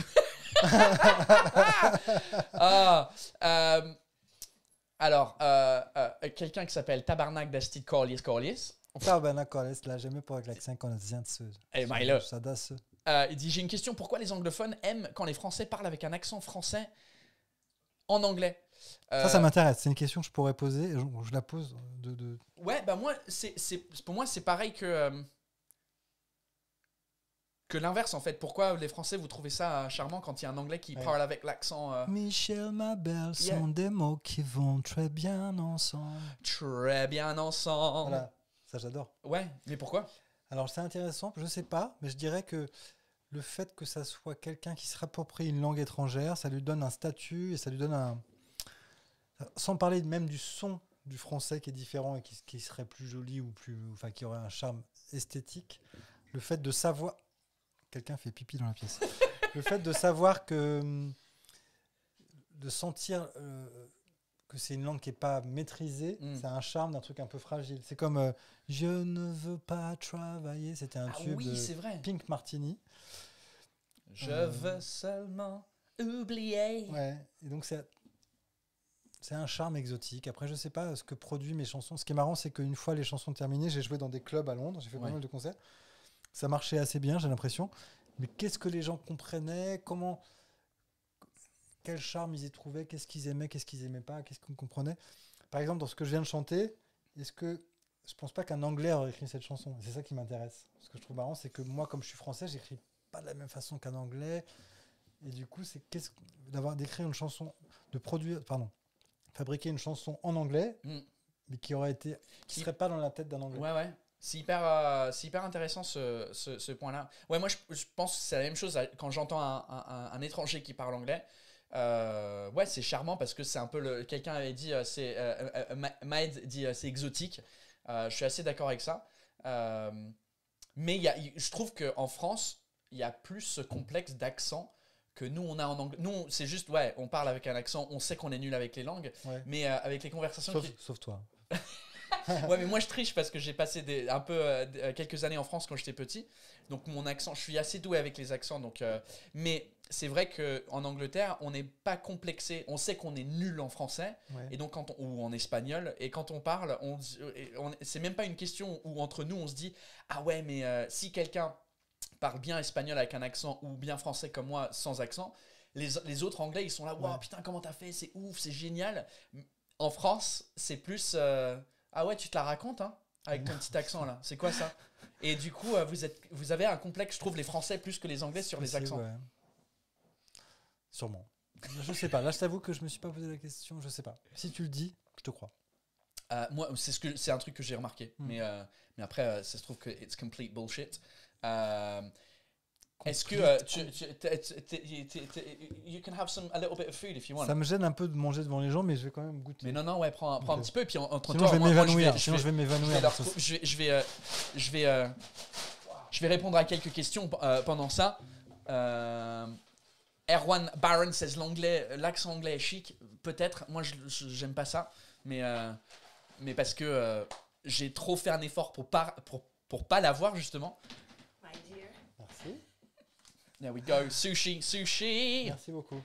Speaker 1: Alors, quelqu'un qui s'appelle Tabarnak d'Astide Corlies.
Speaker 2: Ah ben d'accord, là j'aimais pour avec l'accent canadien de ceux.
Speaker 1: Eh ben, là.
Speaker 2: Ça dasse.
Speaker 1: Il dit, j'ai une question, pourquoi les anglophones aiment quand les Français parlent avec un accent français en anglais?
Speaker 2: Ça m'intéresse. C'est une question que je pourrais poser. Et je la pose de...
Speaker 1: Ouais, bah moi, pour moi, c'est pareil que l'inverse, en fait. Pourquoi les Français, vous trouvez ça charmant quand il y a un Anglais qui parle avec l'accent
Speaker 2: Michel, ma belle,
Speaker 1: Yeah.
Speaker 2: sont des mots qui vont très bien ensemble.
Speaker 1: très bien ensemble?
Speaker 2: Voilà, ça j'adore.
Speaker 1: Ouais, mais pourquoi?
Speaker 2: Alors c'est intéressant, je sais pas, mais je dirais que le fait que ça soit quelqu'un qui se réapproprie une langue étrangère, ça lui donne un statut et ça lui donne un... Sans parler même du son du français qui est différent et qui serait plus joli ou plus... Enfin, qui aurait un charme esthétique, le fait de savoir... Quelqu'un fait pipi dans la pièce. Le fait de savoir que... De sentir... que c'est une langue qui n'est pas maîtrisée, ça a un charme d'un truc un peu fragile. C'est comme Je ne veux pas travailler, c'était un tube
Speaker 1: oui,
Speaker 2: de
Speaker 1: c'est vrai.
Speaker 2: Pink Martini.
Speaker 1: Je veux seulement oublier.
Speaker 2: Ouais, et donc c'est un charme exotique. Après, je sais pas ce que produit mes chansons. Ce qui est marrant, c'est qu'une fois les chansons terminées, j'ai joué dans des clubs à Londres, j'ai fait pas mal de concerts. Ça marchait assez bien, j'ai l'impression. Mais qu'est-ce que les gens comprenaient? Quel charme ils y trouvaient? Qu'est-ce qu'ils aimaient? Qu'est-ce qu'ils aimaient pas? Qu'est-ce qu'on comprenait? Par exemple, dans ce que je viens de chanter, je pense pas qu'un Anglais aurait écrit cette chanson. C'est ça qui m'intéresse. Ce que je trouve marrant, c'est que moi, comme je suis français, j'écris pas de la même façon qu'un Anglais. Et du coup, c'est d'écrire une chanson, fabriquer une chanson en anglais, mais qui serait pas dans la tête d'un Anglais.
Speaker 1: Ouais. C'est hyper intéressant ce point-là. Ouais, moi, je pense que c'est la même chose quand j'entends un étranger qui parle anglais. Ouais, c'est charmant parce que c'est un peu quelqu'un avait dit Maed dit c'est exotique. Je suis assez d'accord avec ça. Mais je trouve qu'en France, il y a plus ce complexe d'accent que nous on a en anglais. Nous, c'est juste on parle avec un accent, on sait qu'on est nul avec les langues, mais avec les conversations
Speaker 2: Sauf toi.
Speaker 1: Ouais, mais moi je triche parce que j'ai passé quelques années en France quand j'étais petit. Donc mon accent, je suis assez doué avec les accents. Mais c'est vrai qu'en Angleterre, on n'est pas complexé. On sait qu'on est nul en français
Speaker 2: Ouais.
Speaker 1: et donc ou en espagnol. Et quand on parle, c'est même pas une question où entre nous on se dit ah ouais, mais si quelqu'un parle bien espagnol avec un accent ou bien français comme moi sans accent, les autres anglais ils sont là, waouh, putain, comment t'as fait, c'est ouf, c'est génial. En France, c'est plus ah ouais, tu te la racontes, hein, avec ton petit accent là, c'est quoi ça? Et du coup, vous avez un complexe, je trouve, les Français plus que les Anglais sur les accents.
Speaker 2: Ouais. Sûrement. Je sais pas. Là, je t'avoue que je me suis pas posé la question. Je sais pas. Si tu le dis, je te crois.
Speaker 1: Moi, c'est un truc que j'ai remarqué. Mais après, ça se trouve que it's complete bullshit. Est-ce que you can have a little bit of food if you want?
Speaker 2: Ça me gêne un peu de manger devant les gens, mais je vais quand même goûter.
Speaker 1: Mais non, ouais, prends un petit peu et puis entre
Speaker 2: Sinon, je vais m'évanouir. Sinon, je vais m'évanouir.
Speaker 1: Je vais répondre à quelques questions pendant ça. Erwan Barron says l'accent anglais est chic. Peut-être. Moi, j'aime pas ça, mais parce que j'ai trop fait un effort pour pas l'avoir justement.
Speaker 2: Merci.
Speaker 1: There we go. Sushi.
Speaker 2: Merci beaucoup.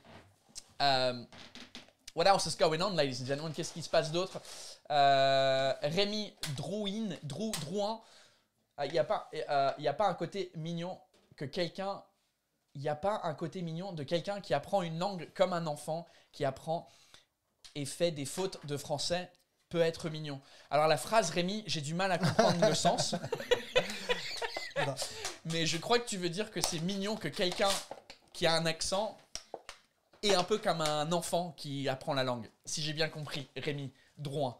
Speaker 1: What else is going on, ladies and gentlemen? Qu'est-ce qui se passe d'autre? Rémi Drouin. Il n'y a pas un côté mignon que quelqu'un... Il n'y a pas un côté mignon de quelqu'un qui apprend une langue comme un enfant, qui apprend et fait des fautes de français, peut être mignon. Alors la phrase, Rémi, j'ai du mal à comprendre le sens. Mais je crois que tu veux dire que c'est mignon que quelqu'un qui a un accent est un peu comme un enfant qui apprend la langue. Si j'ai bien compris, Rémi Drouin.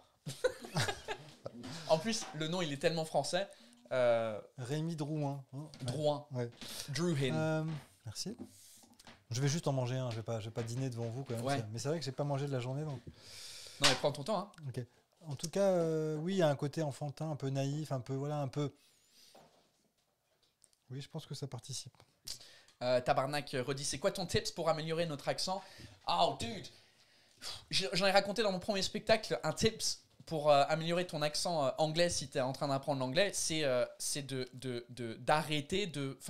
Speaker 1: En plus, le nom, il est tellement français.
Speaker 2: Rémi Drouin.
Speaker 1: Drouin.
Speaker 2: Ouais.
Speaker 1: Drouhin.
Speaker 2: Merci. Je vais juste en manger un. Je vais pas dîner devant vous quand même.
Speaker 1: Ouais.
Speaker 2: Mais c'est vrai que j'ai pas mangé de la journée. Donc...
Speaker 1: Non, mais prends ton temps. Hein.
Speaker 2: Ok. En tout cas, oui, il y a un côté enfantin, un peu naïf, un peu. Oui, je pense que ça participe.
Speaker 1: Tabarnak redit, c'est quoi ton tips pour améliorer notre accent? Oh, dude! J'en ai raconté dans mon premier spectacle, un tips pour améliorer ton accent anglais si tu es en train d'apprendre l'anglais, c'est d'arrêter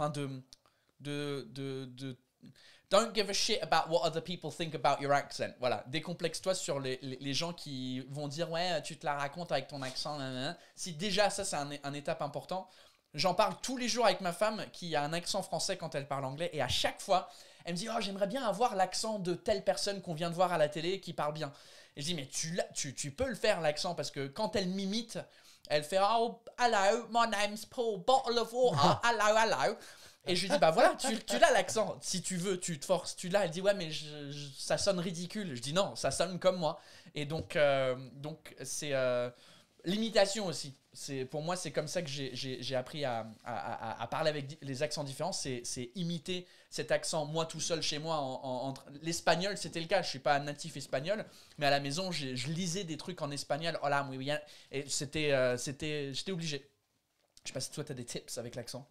Speaker 1: don't give a shit about what other people think about your accent. Voilà, décomplexe-toi sur les gens qui vont dire ouais, tu te la racontes avec ton accent. Nanana. Si déjà ça c'est un étape important. J'en parle tous les jours avec ma femme qui a un accent français quand elle parle anglais et à chaque fois, elle me dit « Oh, j'aimerais bien avoir l'accent de telle personne qu'on vient de voir à la télé qui parle bien. » Et je dis « Mais tu peux le faire l'accent parce que quand elle m'imite, elle fait « Oh, hello, my name's Paul, bottle of water, hello. » Et je lui dis « Bah voilà, tu l'as l'accent. Si tu veux, tu te forces, tu l'as. » Elle dit « Ouais, mais ça sonne ridicule. » Je dis « Non, ça sonne comme moi. » Et donc c'est... l'imitation aussi. Pour moi, c'est comme ça que j'ai appris à parler avec les accents différents. C'est imiter cet accent, moi tout seul chez moi. L'espagnol, c'était le cas. Je ne suis pas natif espagnol, mais à la maison, je lisais des trucs en espagnol. Hola, muy bien. Et j'étais obligé. Je sais pas si toi, tu as des tips avec l'accent.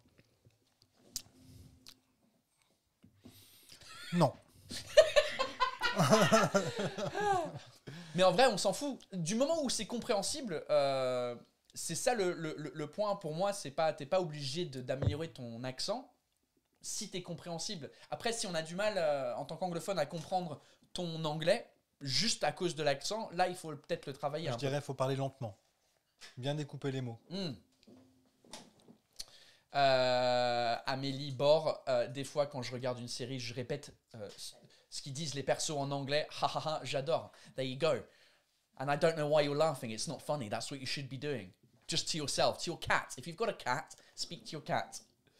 Speaker 2: Non.
Speaker 1: Mais en vrai, on s'en fout. Du moment où c'est compréhensible, c'est ça le point pour moi. T'es pas obligé d'améliorer ton accent si t'es compréhensible. Après, si on a du mal en tant qu'anglophone à comprendre ton anglais, juste à cause de l'accent, là, il faut peut-être le travailler.
Speaker 2: Je dirais qu'il faut parler lentement. Bien découper les mots.
Speaker 1: Amélie Bord, des fois, quand je regarde une série, je répète ce qu'ils disent les persos en anglais. Ha ha ha, j'adore. There you go. And I don't know why you're laughing. It's not funny. That's what you should be doing. Just to yourself, to your cat. If you've got a cat, speak to your cat.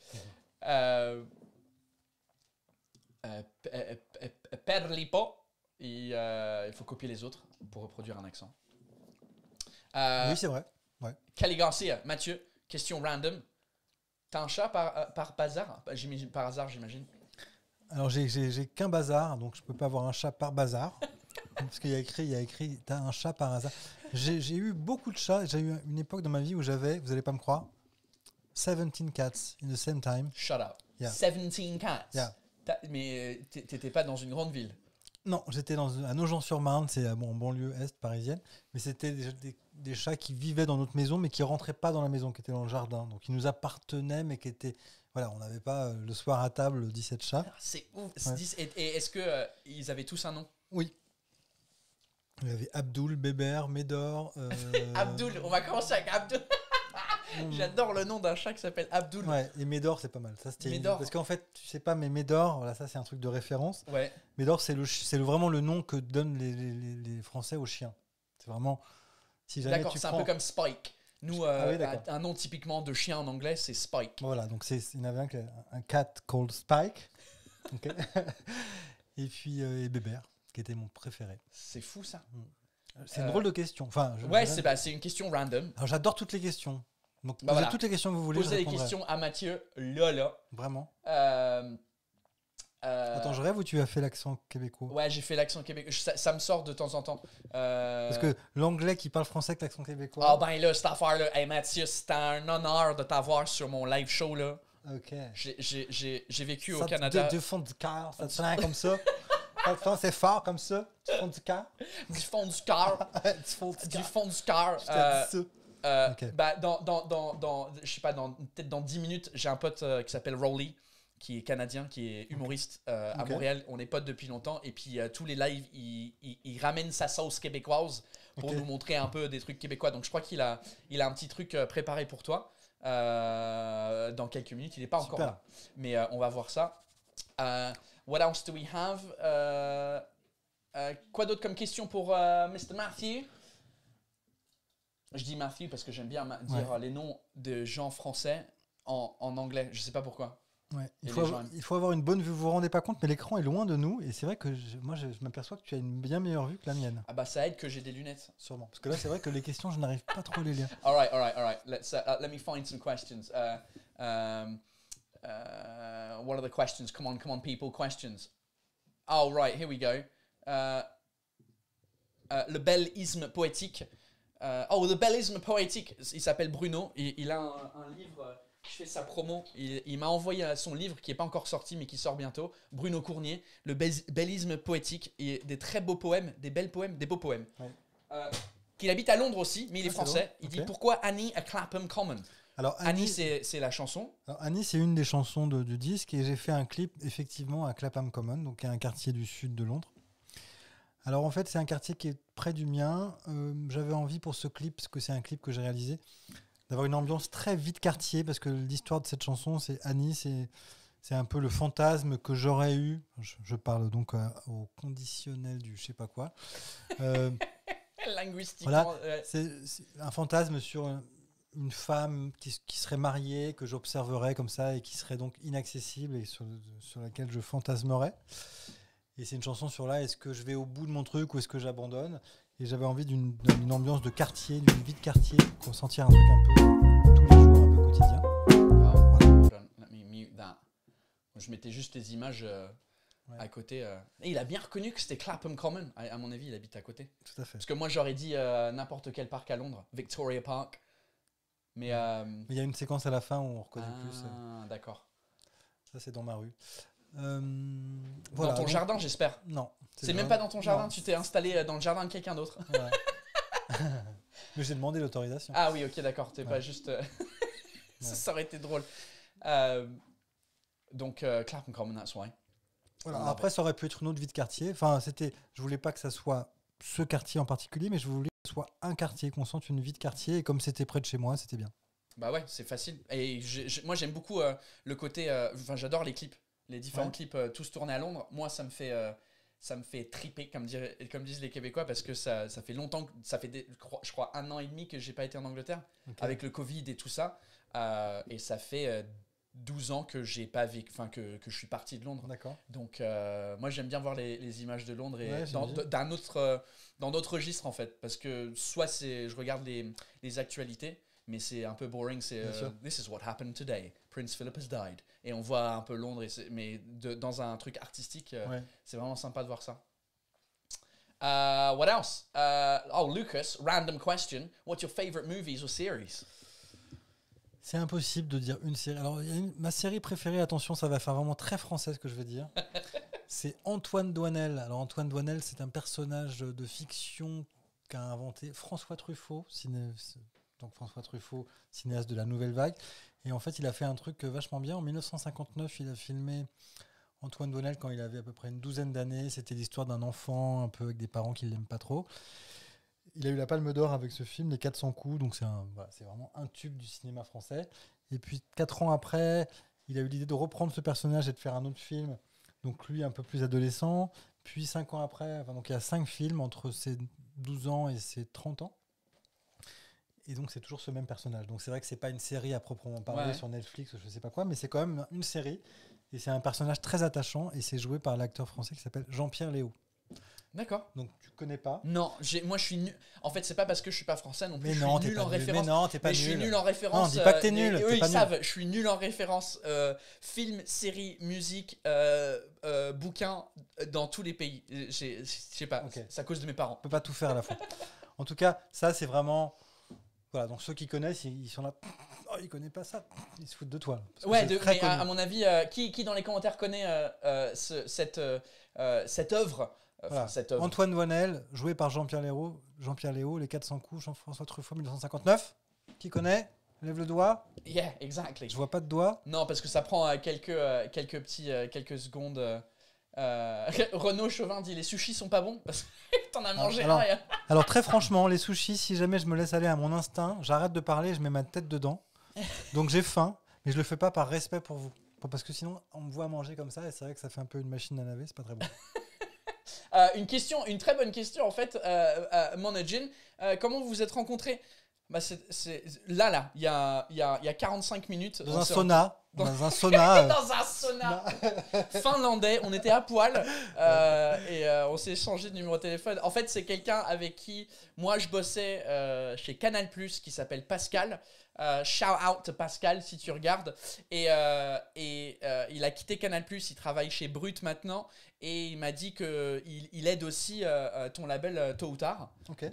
Speaker 1: Perlipo. Il faut copier les autres pour reproduire un accent.
Speaker 2: Oui, c'est vrai. Ouais.
Speaker 1: Kelly Garcia, Mathieu, question random. T'as un chat par hasard? Par hasard, j'imagine.
Speaker 2: Alors, j'ai qu'un bazar, donc je peux pas avoir un chat par bazar. Parce qu'il y a écrit, t'as un chat par hasard. J'ai eu beaucoup de chats. J'ai eu une époque dans ma vie où j'avais, vous allez pas me croire, 17 cats in the same time.
Speaker 1: Shut up.
Speaker 2: Yeah.
Speaker 1: 17 cats.
Speaker 2: Yeah.
Speaker 1: Mais t'étais pas dans une grande ville.
Speaker 2: Non, j'étais à Nogent-sur-Marne, c'est en banlieue est parisienne, mais c'était des chats qui vivaient dans notre maison, mais qui rentraient pas dans la maison, qui étaient dans le jardin. Donc ils nous appartenaient, mais qui étaient... Voilà, on n'avait pas le soir à table 17 chats.
Speaker 1: C'est ouf.
Speaker 2: Ouais.
Speaker 1: Et est-ce que ils avaient tous un nom?
Speaker 2: Oui. Il y avait Abdoul, Bébert, Médor.
Speaker 1: Abdoul, on va commencer avec Abdoul. J'adore le nom d'un chat qui s'appelle Abdoul.
Speaker 2: Ouais, et Médor, c'est pas mal. Ça, c'était
Speaker 1: Médor.
Speaker 2: parce qu'en fait, tu sais pas, mais Médor, voilà, ça c'est un truc de référence.
Speaker 1: Ouais.
Speaker 2: Médor, c'est vraiment le nom que donnent les Français aux chiens. C'est vraiment. Si jamais
Speaker 1: D'accord,
Speaker 2: tu
Speaker 1: c'est
Speaker 2: prends...
Speaker 1: un peu comme Spike. Nous,
Speaker 2: oui, d'accord.
Speaker 1: un nom typiquement de chien en anglais, c'est Spike.
Speaker 2: Voilà, donc il y en avait un cat called Spike. Ok. Et puis et Bébert, qui était mon préféré.
Speaker 1: C'est fou ça.
Speaker 2: C'est une drôle de question. Enfin,
Speaker 1: ouais, c'est une question random.
Speaker 2: Alors, j'adore toutes les questions. Donc,
Speaker 1: Bah
Speaker 2: posez
Speaker 1: voilà.
Speaker 2: toutes les questions que vous voulez.
Speaker 1: Posez
Speaker 2: je
Speaker 1: des
Speaker 2: répondrai.
Speaker 1: questions à Mathieu, là.
Speaker 2: Vraiment.
Speaker 1: Euh,
Speaker 2: Attends, je rêve ou tu as fait l'accent québécois?
Speaker 1: Ouais, j'ai fait l'accent québécois. Ça me sort de temps en temps.
Speaker 2: Parce que l'anglais qui parle français avec l'accent québécois.
Speaker 1: Ah ben là, cette affaire-là. Hey Mathieu, c'était un honneur de t'avoir sur mon live show là.
Speaker 2: Ok.
Speaker 1: J'ai vécu
Speaker 2: Ça
Speaker 1: au Canada.
Speaker 2: Du fond du cœur, ça te sent comme ça. C'est fort comme ça. Du fond du cœur.
Speaker 1: Du fond du cœur.
Speaker 2: Du fond du
Speaker 1: Du
Speaker 2: cœur.
Speaker 1: fond du cœur.
Speaker 2: Je te dis ça. Ok.
Speaker 1: Bah, je sais pas, peut-être dans 10 minutes, j'ai un pote qui s'appelle Rowley, qui est canadien, qui est humoriste à
Speaker 2: Ok.
Speaker 1: Montréal. On est potes depuis longtemps. Et puis, tous les lives, il ramène sa sauce québécoise pour
Speaker 2: Ok.
Speaker 1: nous montrer un peu des trucs québécois. Donc, je crois qu'il a un petit truc préparé pour toi dans quelques minutes. Il n'est pas encore
Speaker 2: Super.
Speaker 1: là. Mais on va voir ça. What else do we have? Quoi d'autre comme question pour Mr. Matthew? Je dis Matthew parce que j'aime bien dire les noms de gens français en anglais. Je sais pas pourquoi.
Speaker 2: Ouais.
Speaker 1: Et les gens aiment.
Speaker 2: Il faut avoir une bonne vue. Vous vous rendez pas compte, mais l'écran est loin de nous. Et c'est vrai que moi, je m'aperçois que tu as une bien meilleure vue que la mienne.
Speaker 1: Ah bah ça aide que j'ai des lunettes.
Speaker 2: Sûrement. Parce que là, c'est vrai que les questions, je n'arrive pas trop à les lire.
Speaker 1: All right. Let me find some questions. What are the questions? Come on, people. Questions. Oh, right, here we go. Le bellisme poétique. Le bellisme poétique. Il s'appelle Bruno. Il a un livre. Je fais sa promo. Il m'a envoyé son livre qui n'est pas encore sorti, mais qui sort bientôt. Bruno Cournier. Le bellisme poétique. Et des très beaux poèmes, des beaux poèmes.
Speaker 2: Ouais.
Speaker 1: Qu'il habite à Londres aussi, mais il est
Speaker 2: c'est
Speaker 1: français.
Speaker 2: drôle.
Speaker 1: Il
Speaker 2: Ok.
Speaker 1: dit pourquoi Annie à Clapham Common.
Speaker 2: Alors,
Speaker 1: Annie, c'est la chanson.
Speaker 2: Alors, Annie, c'est une des chansons du disque et j'ai fait un clip effectivement à Clapham Common, donc un quartier du sud de Londres. Alors en fait, c'est un quartier qui est près du mien. J'avais envie pour ce clip, parce que c'est un clip que j'ai réalisé, d'avoir une ambiance très vite quartier, parce que l'histoire de cette chanson, c'est Annie, c'est un peu le fantasme que j'aurais eu. Je parle donc au conditionnel du je sais pas quoi.
Speaker 1: Linguistiquement.
Speaker 2: Voilà, c'est un fantasme sur une femme qui serait mariée, que j'observerais comme ça et qui serait donc inaccessible et sur laquelle je fantasmerais. Et c'est une chanson sur là, est-ce que je vais au bout de mon truc ou est-ce que j'abandonne? Et j'avais envie d'une ambiance de quartier, d'une vie de quartier, pour sentir un truc un peu tous les jours, un peu quotidien.
Speaker 1: Hold on, let me mute that. Je mettais juste les images à côté. Et il a bien reconnu que c'était Clapham Common. À mon avis, il habite à côté.
Speaker 2: Tout à fait.
Speaker 1: Parce que moi, j'aurais dit n'importe quel parc à Londres, Victoria Park. Mais
Speaker 2: Mais il y a une séquence à la fin où on reconnaît plus.
Speaker 1: D'accord.
Speaker 2: Ça, c'est dans ma rue. Voilà,
Speaker 1: Dans ton jardin, j'espère.
Speaker 2: Non.
Speaker 1: C'est même pas dans ton jardin,
Speaker 2: Non.
Speaker 1: tu t'es installé dans le jardin de quelqu'un d'autre.
Speaker 2: Ouais. Mais j'ai demandé l'autorisation.
Speaker 1: Ah oui, ok, d'accord. T'es
Speaker 2: Ouais.
Speaker 1: pas juste. Ça aurait été drôle. Donc, Clapham Common, that's why.
Speaker 2: Voilà. Après, ça aurait pu être une autre vie de quartier. Enfin, je voulais pas que ça soit ce quartier en particulier, mais je voulais que ce soit un quartier, qu'on sente une vie de quartier. Et comme c'était près de chez moi, c'était bien.
Speaker 1: Bah ouais, c'est facile. Et moi, j'aime beaucoup le côté. Enfin, j'adore les clips. Les différents clips, tous tournés à Londres. Moi, ça me fait triper, comme disent les Québécois, parce que ça fait longtemps, ça fait, je crois, 1 an et demi que j'ai pas été en Angleterre, avec le Covid et tout ça. Et ça fait 12 ans que j'ai pas vécu, enfin que je suis parti de Londres.
Speaker 2: D'accord.
Speaker 1: Donc moi j'aime bien voir les images de Londres et
Speaker 2: Ouais,
Speaker 1: dans d'autres registres en fait, parce que soit je regarde les actualités, mais c'est un peu boring. C'est This is what happened today. Prince Philip has died. Et on voit un peu Londres, mais dans un truc artistique, c'est vraiment sympa de voir ça. What else? Lucas, random question. What's your favorite movies or series?
Speaker 2: C'est impossible de dire une série. Alors, ma série préférée, attention, ça va faire vraiment très français ce que je veux dire. C'est Antoine Doinel. Alors Antoine Doinel, c'est un personnage de fiction qu'a inventé François Truffaut, donc François Truffaut, cinéaste de la Nouvelle Vague. Et en fait, il a fait un truc vachement bien. En 1959, il a filmé Antoine Doinel quand il avait à peu près une douzaine d'années. C'était l'histoire d'un enfant un peu avec des parents qui ne l'aiment pas trop. Il a eu la Palme d'Or avec ce film, Les 400 coups. Donc c'est vraiment un tube du cinéma français. Et puis 4 ans après, il a eu l'idée de reprendre ce personnage et de faire un autre film. Donc lui, un peu plus adolescent. Puis 5 ans après, donc il y a 5 films entre ses 12 ans et ses 30 ans. Et donc c'est toujours ce même personnage. Donc c'est vrai que c'est pas une série à proprement parler sur Netflix ou je sais pas quoi, mais c'est quand même une série. Et c'est un personnage très attachant et c'est joué par l'acteur français qui s'appelle Jean-Pierre Léaud.
Speaker 1: D'accord.
Speaker 2: Donc tu connais pas?
Speaker 1: Non, moi je suis nul. En fait, c'est pas parce que je suis pas français non plus.
Speaker 2: Mais
Speaker 1: je
Speaker 2: non,
Speaker 1: suis nul en référence.
Speaker 2: Mais non, t'es pas
Speaker 1: mais
Speaker 2: nul.
Speaker 1: Je suis nul en référence.
Speaker 2: Non, dis pas que t'es nul.
Speaker 1: Eux, ils savent. Je suis nul en référence. Film, série, musique, bouquin dans tous les pays. Je sais pas. Okay. C'est à cause de mes parents.
Speaker 2: On peut pas tout faire à la fois. En tout cas, ça c'est vraiment. Voilà, donc ceux qui connaissent, ils sont là. Oh, ils connaissent pas ça. Ils se foutent de toi.
Speaker 1: Ouais, mais à mon avis, qui dans les commentaires connaît cette œuvre?
Speaker 2: Voilà. Antoine Doinel, joué par Jean-Pierre Léaud, Les 400 coups, Jean-François Truffaut, 1959. Qui connaît? Lève le doigt.
Speaker 1: Yeah, exactly.
Speaker 2: Je vois pas de doigt.
Speaker 1: Non, parce que ça prend quelques secondes. Renaud Chauvin dit les sushis sont pas bons parce que t'en as mangé un.
Speaker 2: Alors très franchement, les sushis, si jamais je me laisse aller à mon instinct, j'arrête de parler, je mets ma tête dedans. Donc j'ai faim, mais je le fais pas par respect pour vous. Parce que sinon, on me voit manger comme ça et c'est vrai que ça fait un peu une machine à laver, c'est pas très bon.
Speaker 1: Une très bonne question en fait, Monogin. Comment vous vous êtes rencontrés? Là, il y a 45 minutes.
Speaker 2: Dans un sauna. Dans un sauna.
Speaker 1: Dans un sauna finlandais. On était à poil et on s'est échangé de numéro de téléphone. En fait, c'est quelqu'un avec qui moi je bossais chez Canal+, qui s'appelle Pascal. Shout out to Pascal si tu regardes. Et il a quitté Canal+, il travaille chez Brut maintenant. Et il m'a dit qu'il aide aussi ton label tôt ou tard.
Speaker 2: Ok.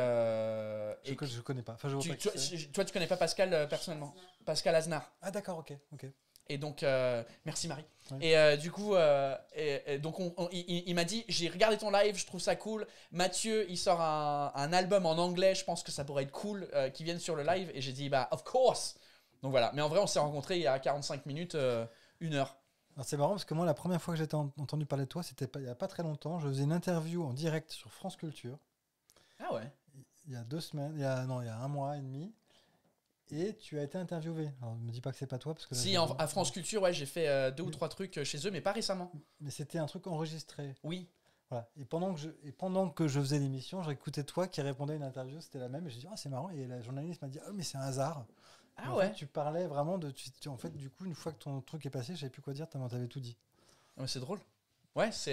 Speaker 1: Je
Speaker 2: connais pas. Enfin, je vois pas
Speaker 1: toi, tu connais pas Pascal personnellement? Pascal Aznar.
Speaker 2: Ah d'accord, ok.
Speaker 1: Et donc, merci Marie.
Speaker 2: Ouais.
Speaker 1: Et du coup, donc il m'a dit, j'ai regardé ton live, je trouve ça cool. Mathieu, il sort un album en anglais, je pense que ça pourrait être cool qu'il vienne sur le live. Et j'ai dit, bah, of course. Donc voilà. Mais en vrai, on s'est rencontrés il y a 45 minutes, 1 heure.
Speaker 2: Alors c'est marrant parce que moi, la première fois que j'ai entendu parler de toi, c'était il y a pas très longtemps. Je faisais une interview en direct sur France Culture.
Speaker 1: Ah ouais.
Speaker 2: Il y a 2 semaines, il y a 1 mois et demi. Et tu as été interviewé. Alors, ne me dis pas que c'est pas toi. Parce que
Speaker 1: si, à France Culture, ouais, j'ai fait 2 ou 3 trucs chez eux, mais pas récemment.
Speaker 2: Mais c'était un truc enregistré.
Speaker 1: Oui.
Speaker 2: Voilà. Et pendant que je faisais l'émission, j'écoutais toi qui répondais à une interview, c'était la même. Et je dis, c'est marrant. Et la journaliste m'a dit, mais c'est un hasard.
Speaker 1: Ah
Speaker 2: en
Speaker 1: ouais.
Speaker 2: fait, tu parlais vraiment de. En fait, du coup, une fois que ton truc est passé, je savais plus quoi dire, t'avais tout dit.
Speaker 1: Mais c'est drôle. Ouais, c'est.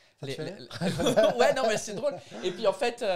Speaker 2: Ouais,
Speaker 1: non, mais c'est drôle. Et puis en fait,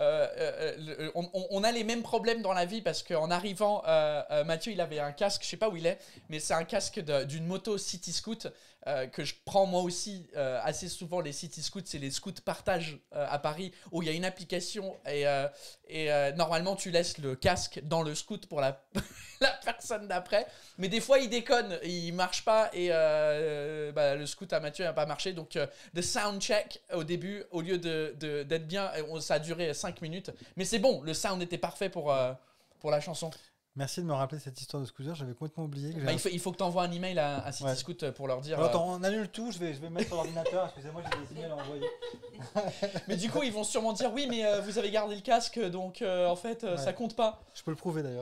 Speaker 1: on a les mêmes problèmes dans la vie parce qu'en arrivant, Mathieu, il avait un casque, je sais pas où il est, mais c'est un casque d'une moto City Scoot que je prends moi aussi assez souvent. Les City Scoots, c'est les scouts partage à Paris où il y a une application et normalement tu laisses le casque dans le scoot pour la personne d'après. Mais des fois, il déconne, il marche pas et le scoot à Mathieu n'a pas marché. Donc, de sound check au début, au lieu d'être bien, ça a duré 5 minutes. Mais c'est bon, le sound était parfait pour la chanson.
Speaker 2: Merci de me rappeler cette histoire de scooter, j'avais complètement oublié.
Speaker 1: Il faut que tu envoies un email à City Scoot pour leur dire.
Speaker 2: Alors, attends, on annule tout, je vais mettre sur l'ordinateur, excusez-moi, j'ai des emails à envoyer.
Speaker 1: Mais du coup, ils vont sûrement dire oui, mais vous avez gardé le casque, donc en fait, ça compte pas.
Speaker 2: Je peux le prouver d'ailleurs.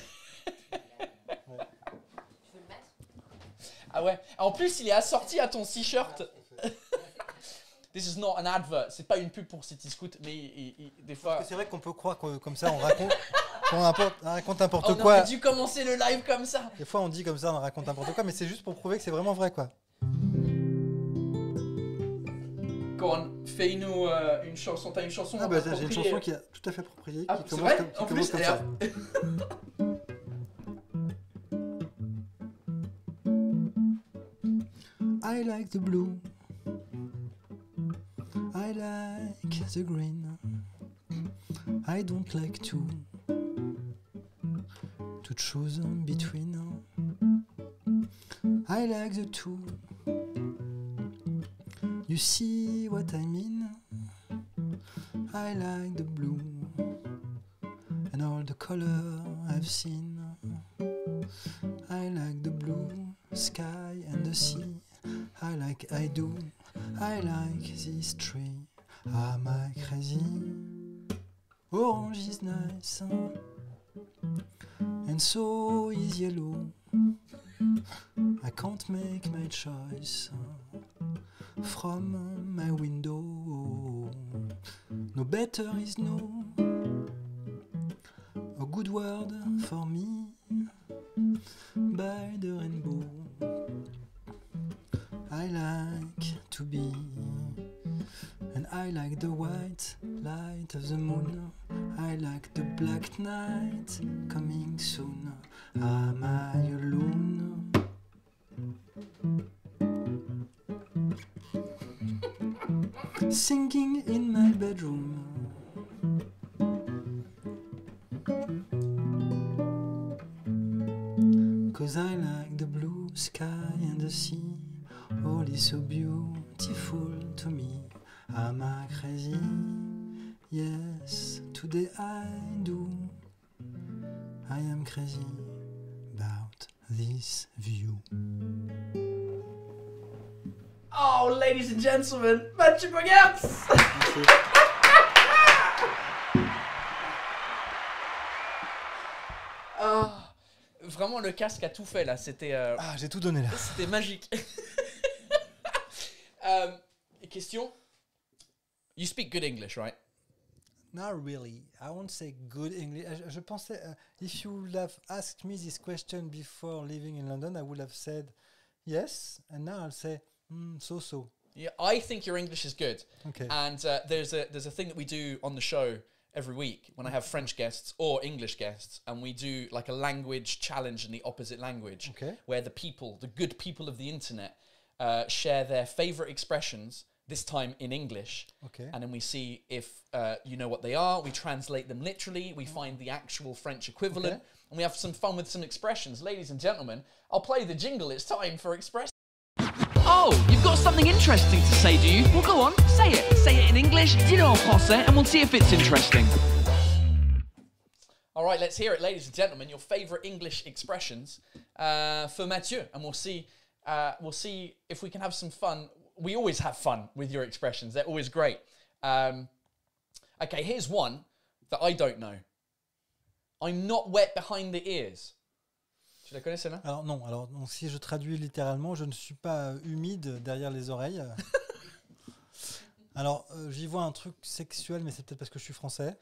Speaker 1: Ah ouais. En plus, il est assorti à ton t-shirt. This is not an advert. C'est pas une pub pour City Scoot, mais des fois.
Speaker 2: C'est vrai qu'on peut croire que comme ça, on raconte n'importe quoi.
Speaker 1: On aurait dû commencer le live comme ça.
Speaker 2: Des fois, on dit comme ça, on raconte n'importe quoi, mais c'est juste pour prouver que c'est vraiment vrai, quoi.
Speaker 1: Coran, fais-nous une chanson. T'as une chanson
Speaker 2: j'ai une chanson qui est tout à fait appropriée, qui
Speaker 1: commence
Speaker 2: comme ça. I like the blue, I like the green, I don't like to choose between, I like the two, you see what I mean? I like the blue and all the color I've seen. I like the blue sky and the sea. I like this tree. Am I crazy? Orange is nice and so is yellow. I can't make my choice from my window. No better is no. A good word for me by the rainbow. I like to be, and I like the white light of the moon. I like the black night coming soon. Am I alone? Singing in my bedroom. Cause I like the blue sky and the sea. All is so beautiful to me. Am I crazy? Yes, today I do. I am crazy about this view.
Speaker 1: Oh, ladies and gentlemen, Mathieu Bogaerts. Oh, vraiment, le casque a tout fait là. C'était.
Speaker 2: Ah, j'ai tout donné là.
Speaker 1: C'était magique. Question. You speak good English, right?
Speaker 2: Not really. I won't say good English. Je pensais, if you would have asked me this question before living in London, I would have said yes, and now I'll say so.
Speaker 1: Yeah, I think your English is good.
Speaker 2: Okay.
Speaker 1: And there's a thing that we do on the show every week when I have French guests or English guests, and we do like a language challenge in the opposite language,
Speaker 2: Okay.
Speaker 1: where the good people of the internet, share their favorite expressions. This time in English,
Speaker 2: Okay.
Speaker 1: and then we see if you know what they are. We translate them literally. We find the actual French equivalent,
Speaker 2: Okay.
Speaker 1: and we have some fun with some expressions. Ladies and gentlemen, I'll play the jingle. It's time for Express.
Speaker 3: Oh, you've got something interesting to say, do you? Well, go on, say it. Say it in English, dis-le en français, and we'll see if it's interesting.
Speaker 1: All right, let's hear it, ladies and gentlemen. Your favorite English expressions for Mathieu, and we'll see if we can have some fun. We always have fun with your expressions. They're always great. Okay, here's one that I don't know. I'm not wet behind the ears. Tu la connais celle-là?
Speaker 2: Alors non, donc, si je traduis littéralement, je ne suis pas humide derrière les oreilles. Alors j'y vois un truc sexuel, mais c'est peut-être parce que je suis français.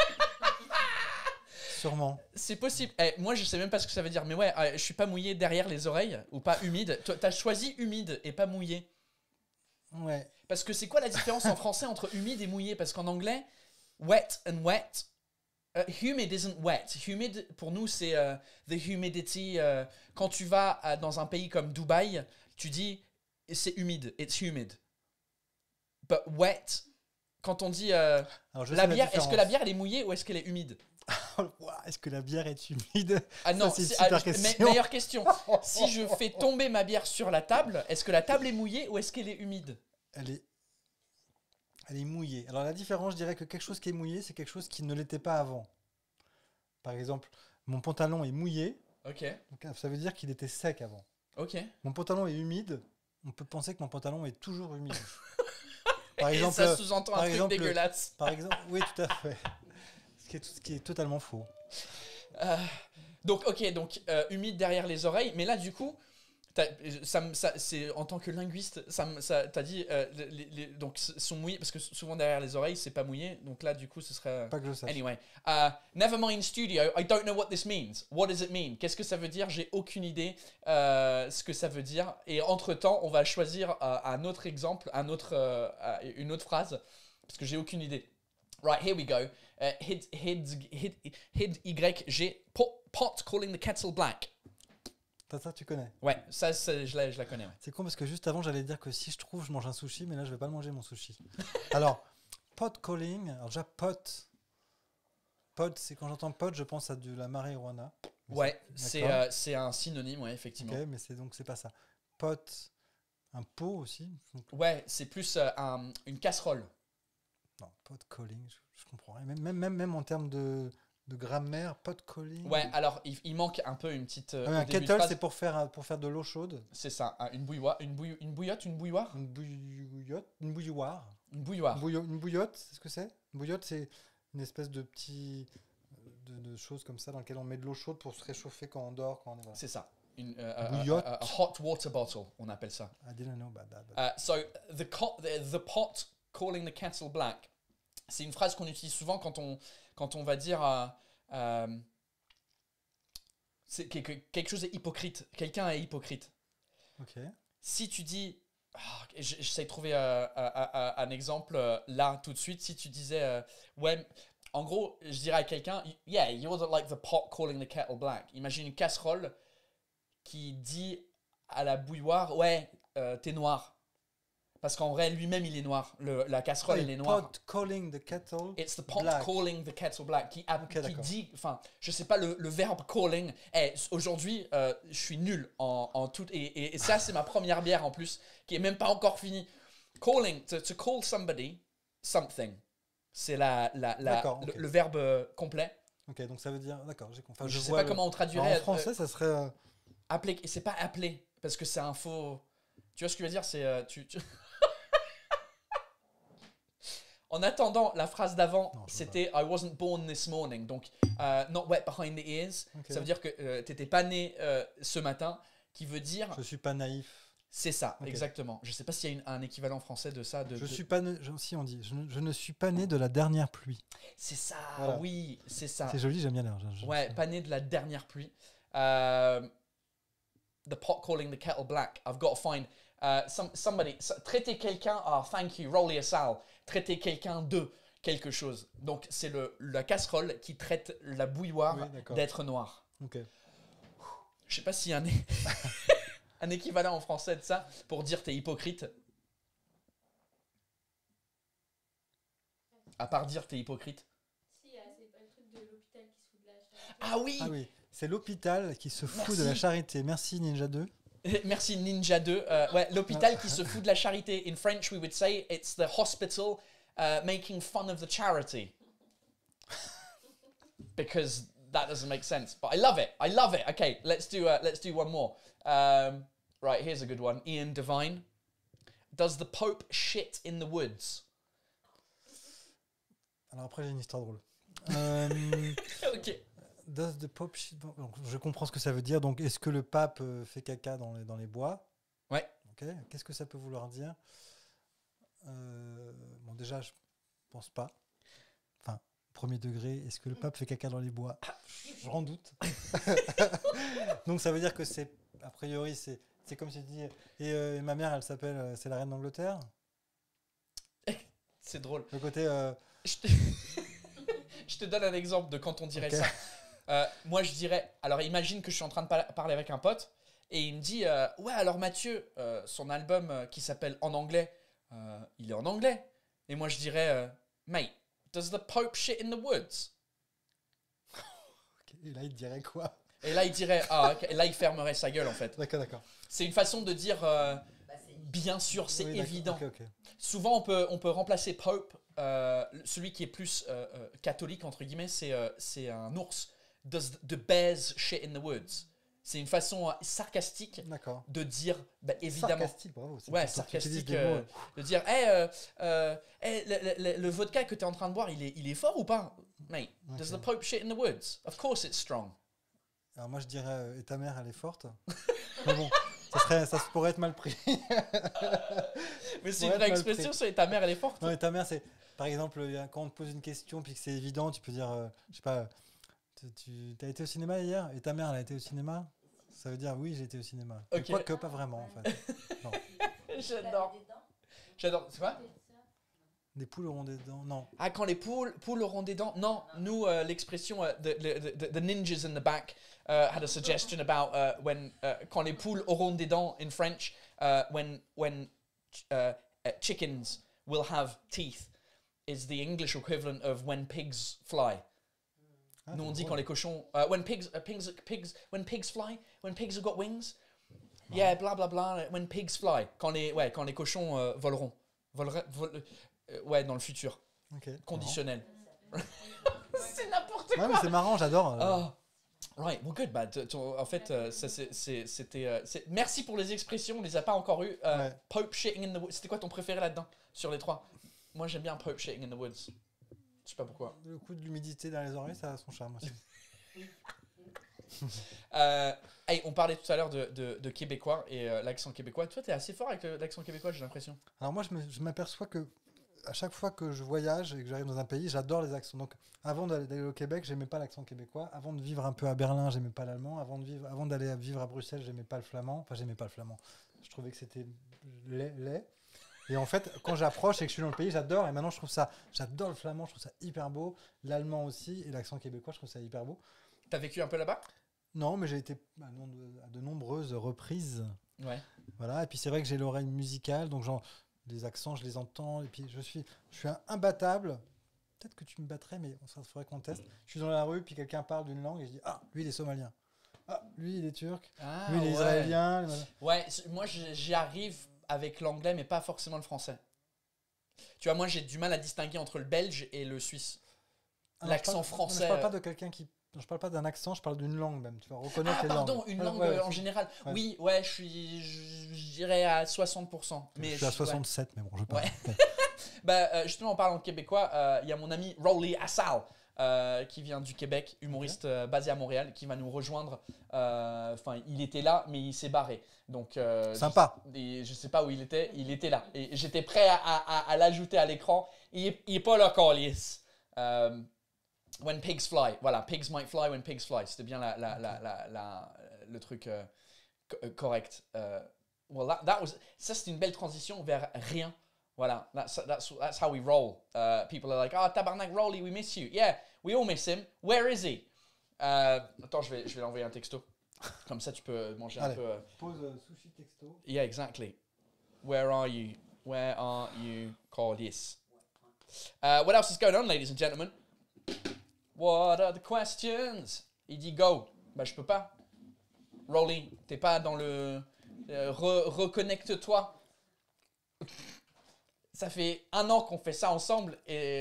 Speaker 2: Sûrement.
Speaker 1: C'est possible. Moi, je sais même pas ce que ça veut dire. Mais ouais, je suis pas mouillé derrière les oreilles ou pas humide. Toi, t'as choisi humide et pas mouillé.
Speaker 2: Ouais.
Speaker 1: Parce que c'est quoi la différence en français entre humide et mouillé? Parce qu'en anglais, wet and wet. Humid isn't wet. Humid, pour nous, c'est the humidity. Quand tu vas dans un pays comme Dubaï, tu dis c'est humide. It's humid. But wet, quand on dit la bière, est-ce que la bière elle est mouillée ou est-ce qu'elle est humide?
Speaker 2: Est-ce que la bière est humide?
Speaker 1: Ah non,
Speaker 2: c'est une super question.
Speaker 1: Meilleure question. Si je fais tomber ma bière sur la table, est-ce que la table est mouillée ou est-ce qu'elle est humide?
Speaker 2: Elle est mouillée. Alors la différence, je dirais que quelque chose qui est mouillé, c'est quelque chose qui ne l'était pas avant. Par exemple, mon pantalon est mouillé.
Speaker 1: Ok.
Speaker 2: Donc, ça veut dire qu'il était sec avant.
Speaker 1: Ok.
Speaker 2: Mon pantalon est humide. On peut penser que mon pantalon est toujours humide.
Speaker 1: Par exemple, ça sous-entend un truc dégueulasse.
Speaker 2: Par exemple, oui, tout à fait. Ce qui est totalement faux.
Speaker 1: Donc, humide derrière les oreilles. Mais là, du coup, c'est, en tant que linguiste, t'as dit donc sont mouillés parce que souvent derrière les oreilles c'est pas mouillé. Donc là, du coup, ce serait.
Speaker 2: Pas que je sache.
Speaker 1: Anyway, never mind studio. I don't know what this means. What does it mean? Qu'est-ce que ça veut dire? J'ai aucune idée ce que ça veut dire. Et entre temps, on va choisir un autre exemple, une autre phrase parce que j'ai aucune idée. Right, here we go. Hid YG pot calling the kettle black.
Speaker 2: Ça, tu connais.
Speaker 1: Ouais, ça je la connais. Ouais.
Speaker 2: C'est con parce que juste avant, j'allais dire que si je trouve, je mange un sushi, mais là, je vais pas le manger, mon sushi. Alors, pot calling, alors déjà, pot, c'est quand j'entends pot, je pense à de la marijuana.
Speaker 1: Ouais, c'est un synonyme, ouais, effectivement.
Speaker 2: Ok, mais c'est pas ça. Pot, Un pot aussi.
Speaker 1: Ouais, c'est plus une casserole.
Speaker 2: Non, pot calling, je comprends rien. Même en termes de grammaire, pot calling.
Speaker 1: Ouais, alors il manque un peu une petite.
Speaker 2: Ah
Speaker 1: au
Speaker 2: oui, un
Speaker 1: début de
Speaker 2: kettle,
Speaker 1: phrase.
Speaker 2: c'est pour faire de l'eau chaude.
Speaker 1: C'est ça, une bouilloire. Une bouillotte, une bouilloire.
Speaker 2: Une bouillotte, une bouilloire.
Speaker 1: Une bouilloire.
Speaker 2: Une bouillotte, c'est ce que c'est? Une bouillotte, c'est une espèce de petit de choses comme ça dans lequel on met de l'eau chaude pour se réchauffer quand on dort, quand on est voilà.
Speaker 1: C'est ça. Une
Speaker 2: Bouillotte.
Speaker 1: a hot water bottle, on appelle ça.
Speaker 2: I didn't know about that.
Speaker 1: So the pot calling the kettle black, c'est une phrase qu'on utilise souvent quand on va dire c'est quelque chose est hypocrite. Quelqu'un est hypocrite.
Speaker 2: Ok.
Speaker 1: Si tu dis, j'essaie de trouver un exemple là tout de suite. Si tu disais, ouais, en gros, je dirais à quelqu'un, yeah, you're like the pot calling the kettle black. Imagine une casserole qui dit à la bouilloire, ouais, t'es noir. Parce qu'en vrai, lui-même, il est noir. La casserole, elle est noire.
Speaker 2: Pot calling the kettle.
Speaker 1: It's the pot
Speaker 2: black.
Speaker 1: calling the kettle black. Qui
Speaker 2: d'accord.
Speaker 1: dit, enfin, je sais pas le verbe calling. Aujourd'hui, je suis nul en tout. Et ça, c'est ma première bière en plus, qui est même pas encore finie. Calling, to call somebody, something. C'est le verbe complet.
Speaker 2: Ok, donc ça veut dire. D'accord, j'ai compris. Enfin,
Speaker 1: je sais pas comment on traduirait.
Speaker 2: En français, ça serait.
Speaker 1: Appeler. C'est pas appeler, parce que c'est un faux. Tu vois ce que je veux dire? C'est. En attendant, la phrase d'avant, c'était I wasn't born this morning. Donc, not wet behind the ears. Okay. Ça veut dire que t'étais pas né ce matin, qui veut dire.
Speaker 2: Je suis pas naïf.
Speaker 1: C'est ça, okay. Exactement. Je sais pas s'il y a un équivalent français de ça.
Speaker 2: Suis pas né. Si on dit, je ne suis pas né de la dernière pluie.
Speaker 1: C'est ça. Voilà. Oui, c'est ça.
Speaker 2: C'est joli, j'aime bien l'air.
Speaker 1: Ouais, pas né de la dernière pluie. The pot calling the kettle black. I've got to find. Somebody, traiter quelqu'un, thank you, roll your sal. Traiter quelqu'un de quelque chose. Donc, c'est la casserole qui traite la bouilloire d'être noire.
Speaker 2: Ok.
Speaker 1: Je sais pas s'il y a un équivalent en français de ça pour dire t'es hypocrite. À part dire t'es hypocrite.
Speaker 4: Si, c'est pas le truc de l'hôpital qui se fout de la charité.
Speaker 1: Ah oui!
Speaker 2: Ah oui, c'est l'hôpital qui se fout de la charité. Merci Ninja 2.
Speaker 1: Merci Ninja 2. Ouais, l'hôpital qui se fout de la charité. In French, we would say it's the hospital making fun of the charity. Because that doesn't make sense. But I love it. I love it. Okay, let's do one more. Right, here's a good one. Ian Devine. Does the Pope shit in the woods?
Speaker 2: Alors après, j'ai une histoire drôle.
Speaker 1: Ok.
Speaker 2: Does the Pope shit... Donc, je comprends ce que ça veut dire. Donc, est-ce que le pape fait caca dans les bois?
Speaker 1: Ouais.
Speaker 2: Ok. Qu'est-ce que ça peut vouloir dire? Bon, déjà, je pense pas. Enfin, premier degré, est-ce que le pape fait caca dans les bois? J'en doute. Donc, ça veut dire que c'est, a priori, c'est comme si tu dis, et ma mère, elle s'appelle, c'est la reine d'Angleterre.
Speaker 1: C'est drôle.
Speaker 2: Le côté.
Speaker 1: Je te donne un exemple de quand on dirait ça. Moi, je dirais... Alors, imagine que je suis en train de parler avec un pote et il me dit ouais, alors Mathieu, son album qui s'appelle En anglais, il est en anglais. Et moi, je dirais mate, does the Pope shit in the woods?
Speaker 2: Et là, il dirait quoi?
Speaker 1: Et là, il dirait... et là, il fermerait sa gueule, en fait.
Speaker 2: D'accord.
Speaker 1: C'est une façon de dire... bien sûr, c'est évident.
Speaker 2: Okay.
Speaker 1: Souvent, on peut remplacer Pope, celui qui est plus catholique, entre guillemets, c'est un ours. Does the bears shit in the woods? C'est une façon sarcastique de dire, évidemment.
Speaker 2: Sarcastique, bravo.
Speaker 1: Ouais, sarcastique. De dire, le vodka que tu es en train de boire, il est fort ou pas? Mate, does the Pope shit in the woods? Of course it's strong.
Speaker 2: Alors moi, je dirais, et ta mère, elle est forte. Mais bon, ça pourrait être mal pris.
Speaker 1: Mais c'est une vraie expression, ça, et ta mère, elle est forte.
Speaker 2: Non, et ta mère, c'est, par exemple, quand on te pose une question, puis que c'est évident, tu peux dire, je sais pas, tu as été au cinéma hier? Et ta mère, elle a été au cinéma? Ça veut dire, oui, j'ai été au cinéma.
Speaker 1: Okay.
Speaker 2: Quoique, pas vraiment, en fait. Non.
Speaker 1: J'adore. C'est quoi?
Speaker 2: Des poules auront des dents? Non.
Speaker 1: Ah, quand les poules auront des dents? Non. Nous, l'expression the ninjas in the back had a suggestion about when quand les poules auront des dents in French, when chickens will have teeth is the English equivalent of when pigs fly. Nous on dit quand les cochons when pigs fly, when pigs have got wings. Yeah, bla bla bla. When pigs fly. Quand les cochons voleront. Ouais, dans le futur.
Speaker 2: Ok.
Speaker 1: Conditionnel. C'est n'importe quoi.
Speaker 2: Ouais, mais c'est marrant, j'adore.
Speaker 1: Oh. Right, well good. Bah, en fait, c'était. Merci pour les expressions, on les a pas encore eues.
Speaker 2: Ouais.
Speaker 1: Pope shitting in the woods. C'était quoi ton préféré là-dedans sur les trois? Moi j'aime bien Pope shitting in the woods. Je sais pas pourquoi.
Speaker 2: Le coup de l'humidité dans les oreilles, ça a son charme aussi.
Speaker 1: Hey, on parlait tout à l'heure de québécois et l'accent québécois. Toi, t'es assez fort avec l'accent québécois, j'ai l'impression.
Speaker 2: Alors moi, je m'aperçois que à chaque fois que je voyage et que j'arrive dans un pays, j'adore les accents. Donc avant d'aller au Québec, j'aimais pas l'accent québécois. Avant de vivre un peu à Berlin, j'aimais pas l'allemand. Avant d'aller vivre à Bruxelles, j'aimais pas le flamand. Enfin, j'aimais pas le flamand. Je trouvais que c'était laid. Et en fait, quand j'approche et que je suis dans le pays, j'adore. Et maintenant, j'adore le flamand, je trouve ça hyper beau. L'allemand aussi, et l'accent québécois, je trouve ça hyper beau.
Speaker 1: T'as vécu un peu là-bas?
Speaker 2: Non, mais j'ai été à de nombreuses reprises.
Speaker 1: Ouais.
Speaker 2: Voilà. Et puis c'est vrai que j'ai l'oreille musicale, donc genre les accents, je les entends. Et puis je suis imbattable. Peut-être que tu me battrais, mais ça faudrait qu'on teste. Je suis dans la rue, puis quelqu'un parle d'une langue et je dis ah, lui il est somalien. Ah, lui il est turc.
Speaker 1: Ah,
Speaker 2: lui il est israélien.
Speaker 1: Ouais, moi j'y arrive avec l'anglais, mais pas forcément le français. Tu vois, moi j'ai du mal à distinguer entre le belge et le suisse.
Speaker 2: Alors,
Speaker 1: L'accent français.
Speaker 2: Je parle pas de quelqu'un qui. Je parle pas d'un accent, je parle d'une langue même. Tu vas reconnaître les langues.
Speaker 1: Pardon, une langue
Speaker 2: Ouais.
Speaker 1: en général.
Speaker 2: Ouais.
Speaker 1: Oui, ouais, je dirais à 60%. Mais
Speaker 2: Je suis à 67, mais bon, je parle.
Speaker 1: Ouais. Bah, justement, en parlant de québécois, il y a mon ami Rolly Assal qui vient du Québec, humoriste basé à Montréal, qui va nous rejoindre. Enfin, il était là, mais il s'est barré. Donc,
Speaker 2: Sympa.
Speaker 1: Je sais pas où il était là. Et j'étais prêt à l'ajouter à l'écran. Il est pas là, Carlis. When pigs fly. Voilà, pigs might fly when pigs fly. C'était bien le truc correct. Well, ça, c'est une belle transition vers rien. Voilà, that's how we roll. People are like, oh, tabarnak, Rolly, we miss you. Yeah, we all miss him. Where is he? Attends, je vais l'envoyer un texto. Comme ça, tu peux manger un peu.
Speaker 2: Pause sushi texto.
Speaker 1: Yeah, exactly. Where are you? Where are you, Carlis? What else is going on, ladies and gentlemen? What are the questions? Il dit go. Bah, je peux pas. Rolly, t'es pas dans le. Reconnecte-toi. Ça fait 1 an qu'on fait ça ensemble et.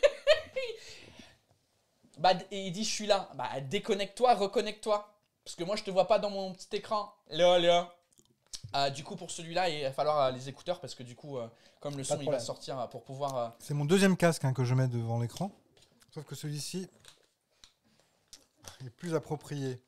Speaker 1: Bah, et il dit je suis là. Bah, déconnecte-toi, reconnecte-toi. Parce que moi, je te vois pas dans mon petit écran. Là. Du coup, pour celui-là, il va falloir les écouteurs parce que du coup, comme le son il va sortir pour pouvoir.
Speaker 2: C'est mon deuxième casque que je mets devant l'écran. Sauf que celui-ci est plus approprié.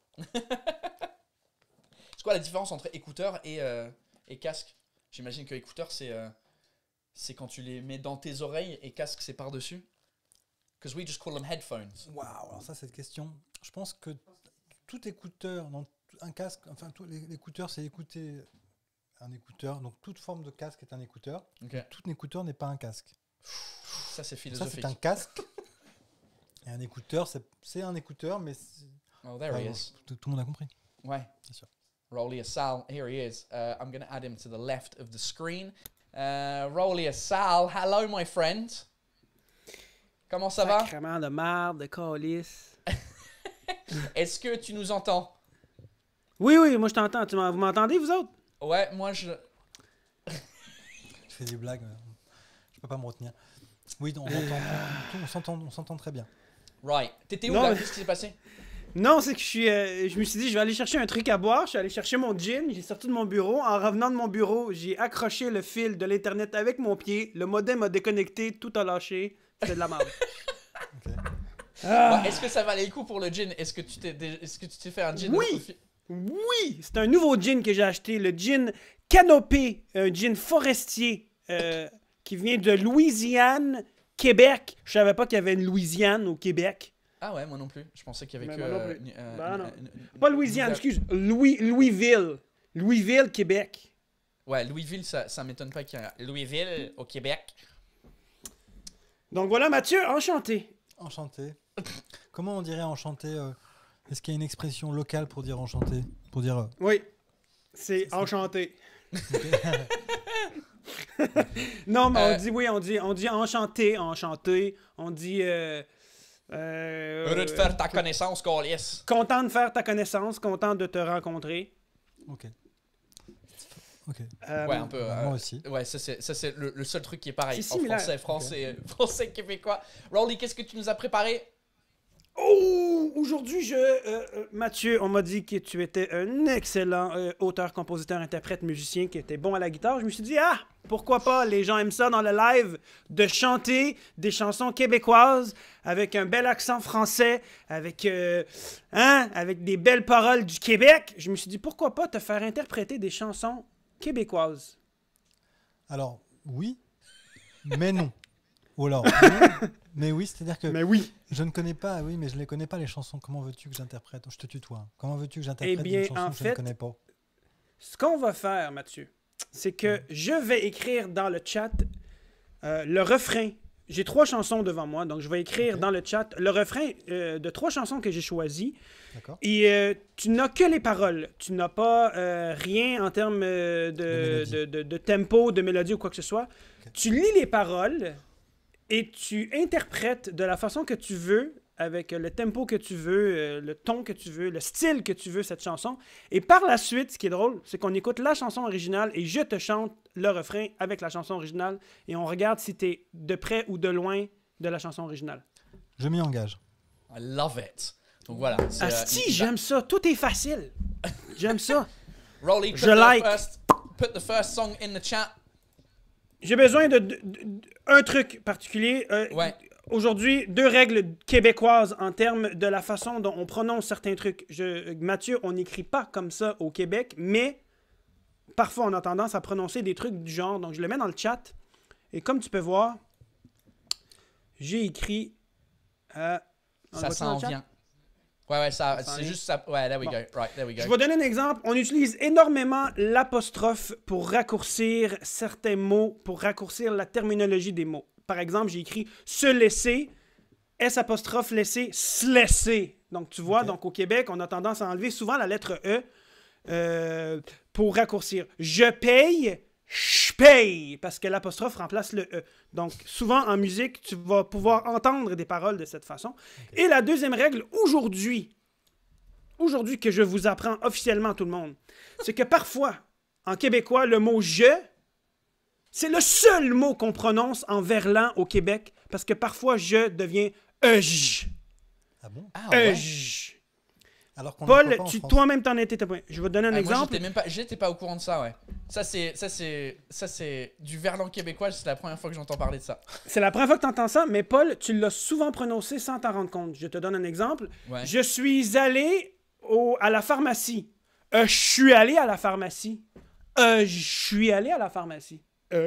Speaker 1: C'est quoi la différence entre écouteurs et casque? J'imagine que écouteurs, c'est quand tu les mets dans tes oreilles et casque, c'est par-dessus. Because we just call them headphones.
Speaker 2: Waouh, alors ça, cette question. Je pense que tout écouteur, un casque, enfin, l'écouteur, c'est écouter un écouteur. Donc, toute forme de casque est un écouteur.
Speaker 1: Okay.
Speaker 2: Tout écouteur n'est pas un casque.
Speaker 1: Ça, c'est
Speaker 2: Ça,
Speaker 1: philosophique.
Speaker 2: c'est un casque. Et un écouteur, c'est un écouteur, mais.
Speaker 1: Oh, there he is.
Speaker 2: Tout le monde a compris.
Speaker 1: Ouais.
Speaker 2: C'est sûr.
Speaker 1: Rolly Assal, here he is. I'm going to add him to the left of the screen. Rolly Assal, hello, my friend. Comment ça va?
Speaker 5: Sacrement de marde, de calice.
Speaker 1: Est-ce que tu nous entends?
Speaker 5: Oui, moi je t'entends. Vous m'entendez, vous autres?
Speaker 1: Ouais, moi je...
Speaker 2: Je fais des blagues, mais je peux pas me retenir. Oui, on s'entend très bien.
Speaker 1: Right. T'étais où
Speaker 5: Non,
Speaker 1: là?
Speaker 5: mais-
Speaker 1: Qu'est-ce qui s'est passé?
Speaker 5: Non, c'est que je me suis dit, je vais aller chercher un truc à boire. Je suis allé chercher mon gin. J'ai sorti de mon bureau. En revenant de mon bureau, j'ai accroché le fil de l'Internet avec mon pied. Le modem a déconnecté, tout a lâché. C'était de la merde.
Speaker 2: Ok.
Speaker 1: Ouais, est-ce que ça valait le coup pour le gin? Est-ce que tu t'es fait un gin?
Speaker 5: Oui! Oui! C'est un nouveau gin que j'ai acheté. Le gin Canopé. Un gin forestier qui vient de Louisiane, Québec. Je savais pas qu'il y avait une Louisiane au Québec.
Speaker 1: Ah ouais, moi non plus. Je pensais qu'il y avait
Speaker 5: Mais
Speaker 1: que...
Speaker 5: moi non plus. Ben non.
Speaker 1: une-
Speaker 5: Pas Louisiane, excuse. Louisville. Louisville, Québec.
Speaker 1: Ouais, Louisville, ça m'étonne pas qu'il y ait Louisville au Québec.
Speaker 5: Donc voilà, Mathieu, enchanté.
Speaker 2: Enchanté. Comment on dirait enchanté Est-ce qu'il y a une expression locale pour dire enchanté? Pour dire.
Speaker 5: Oui, c'est enchanté. Non, mais on dit enchanté, on dit
Speaker 1: Heureux de faire ta connaissance, Carlis.
Speaker 5: content de faire ta connaissance, content de te rencontrer.
Speaker 2: Ok. Ok.
Speaker 1: Ouais, un peu.
Speaker 2: Moi aussi.
Speaker 1: Ouais, ça c'est le seul truc qui est pareil.
Speaker 5: C'est
Speaker 1: En
Speaker 5: similaire.
Speaker 1: français, québécois. Rolly, qu'est-ce que tu nous as préparé?
Speaker 5: Oh, aujourd'hui, Mathieu, on m'a dit que tu étais un excellent auteur, compositeur, interprète, musicien, qui était bon à la guitare. Je me suis dit, pourquoi pas, les gens aiment ça dans le live, de chanter des chansons québécoises avec un bel accent français, avec des belles paroles du Québec. Je me suis dit, pourquoi pas te faire interpréter des chansons québécoises?
Speaker 2: Alors, oui, mais non. Ou alors, mais oui, c'est-à-dire que
Speaker 5: Mais oui.
Speaker 2: je ne connais pas, oui, mais je ne les connais pas les chansons. Comment veux-tu que j'interprète? Je te tutoie. Hein. Comment veux-tu que j'interprète
Speaker 5: Eh bien,
Speaker 2: une chanson
Speaker 5: en
Speaker 2: que je
Speaker 5: fait,
Speaker 2: ne connais pas?
Speaker 5: Ce qu'on va faire, Mathieu, c'est que je vais écrire dans le chat le refrain. J'ai 3 chansons devant moi, donc je vais écrire dans le chat le refrain de 3 chansons que j'ai choisies.
Speaker 2: D'accord.
Speaker 5: Et tu n'as que les paroles. Tu n'as pas rien en termes de tempo, de mélodie ou quoi que ce soit.
Speaker 2: Ok.
Speaker 5: Tu lis les paroles et tu interprètes de la façon que tu veux, avec le tempo que tu veux, le ton que tu veux, le style que tu veux, cette chanson. Et par la suite, ce qui est drôle, c'est qu'on écoute la chanson originale et je te chante le refrain avec la chanson originale et on regarde si tu es de près ou de loin de la chanson originale.
Speaker 2: Je m'y engage.
Speaker 1: I love it. Donc voilà. c'est,
Speaker 5: Asti, j'aime ça. Tout est facile. J'aime ça.
Speaker 1: Rolly,
Speaker 5: Je like.
Speaker 1: Put the first song in the chat.
Speaker 5: J'ai besoin un truc particulier.
Speaker 1: Ouais.
Speaker 5: Aujourd'hui, 2 règles québécoises en termes de la façon dont on prononce certains trucs. Mathieu, on n'écrit pas comme ça au Québec, mais parfois on a tendance à prononcer des trucs du genre. Donc je le mets dans le chat. Et comme tu peux voir, j'ai écrit...
Speaker 1: Ça
Speaker 5: dans le
Speaker 1: s'en
Speaker 5: chat?
Speaker 1: vient. Ouais, ça,
Speaker 5: Ça s'en
Speaker 1: c'est
Speaker 5: vient.
Speaker 1: juste ça. Ouais, there we
Speaker 5: Bon.
Speaker 1: go. Right, there we go.
Speaker 5: Je vais donner un exemple. On utilise énormément l'apostrophe pour raccourcir certains mots, pour raccourcir la terminologie des mots. Par exemple, j'ai écrit « se laisser », S apostrophe laisser, se laisser. Donc, tu vois,
Speaker 2: Ok.
Speaker 5: donc au Québec, on a tendance à enlever souvent la lettre E pour raccourcir. Je paye, je paye, parce que l'apostrophe remplace le E. Donc, souvent en musique, tu vas pouvoir entendre des paroles de cette façon. Et la deuxième règle, aujourd'hui que je vous apprends officiellement tout le monde, c'est que parfois, en québécois, le mot « je », c'est le seul mot qu'on prononce en verlan au Québec, parce que parfois « je » devient « ej
Speaker 2: Ah bon?
Speaker 1: Ah, ouais.
Speaker 5: ej.
Speaker 2: Alors qu'on
Speaker 5: Paul,
Speaker 2: n'emploie pas en
Speaker 5: tu
Speaker 2: France.
Speaker 5: toi-même t'en étais témoin. Je vais te donner un
Speaker 1: Moi,
Speaker 5: exemple.
Speaker 1: j'étais pas au courant de ça, ouais. Ça c'est du verlan québécois. C'est la première fois que j'entends parler de ça.
Speaker 5: C'est la première fois que tu entends ça, mais Paul, tu l'as souvent prononcé sans t'en rendre compte. Je te donne un exemple.
Speaker 1: Ouais.
Speaker 5: Je suis allé à la pharmacie. Je suis allé à la pharmacie. Je suis allé à la pharmacie.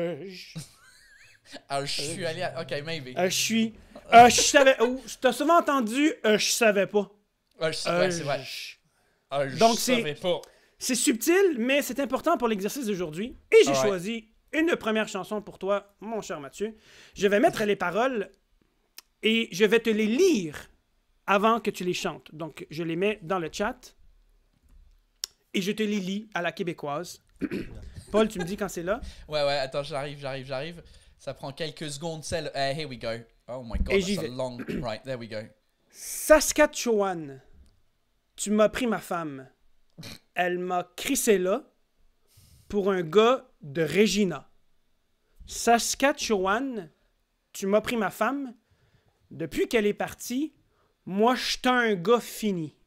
Speaker 1: Ah, je suis allé à... Ok, maybe.
Speaker 5: Je suis... je savais... T'as souvent entendu je savais pas.
Speaker 1: Ouais, ouais, c'est vrai. Ah, je
Speaker 5: Donc,
Speaker 1: savais pas.
Speaker 5: C'est subtil, mais c'est important pour l'exercice d'aujourd'hui. Et j'ai
Speaker 1: Alright.
Speaker 5: choisi une première chanson pour toi, mon cher Mathieu. Je vais mettre les paroles et je vais te les lire avant que tu les chantes. Donc, je les mets dans le chat et je te les lis à la québécoise. Paul, tu me dis quand c'est là.
Speaker 1: Ouais, attends, j'arrive. Ça prend quelques secondes, celle... here we go. Oh my god,
Speaker 5: Et j'y
Speaker 1: that's a
Speaker 5: vais.
Speaker 1: long... Right, there we go.
Speaker 5: Saskatchewan, tu m'as pris ma femme. Elle m'a crissé là pour un gars de Regina. Saskatchewan, tu m'as pris ma femme. Depuis qu'elle est partie, moi, j'étais un gars fini.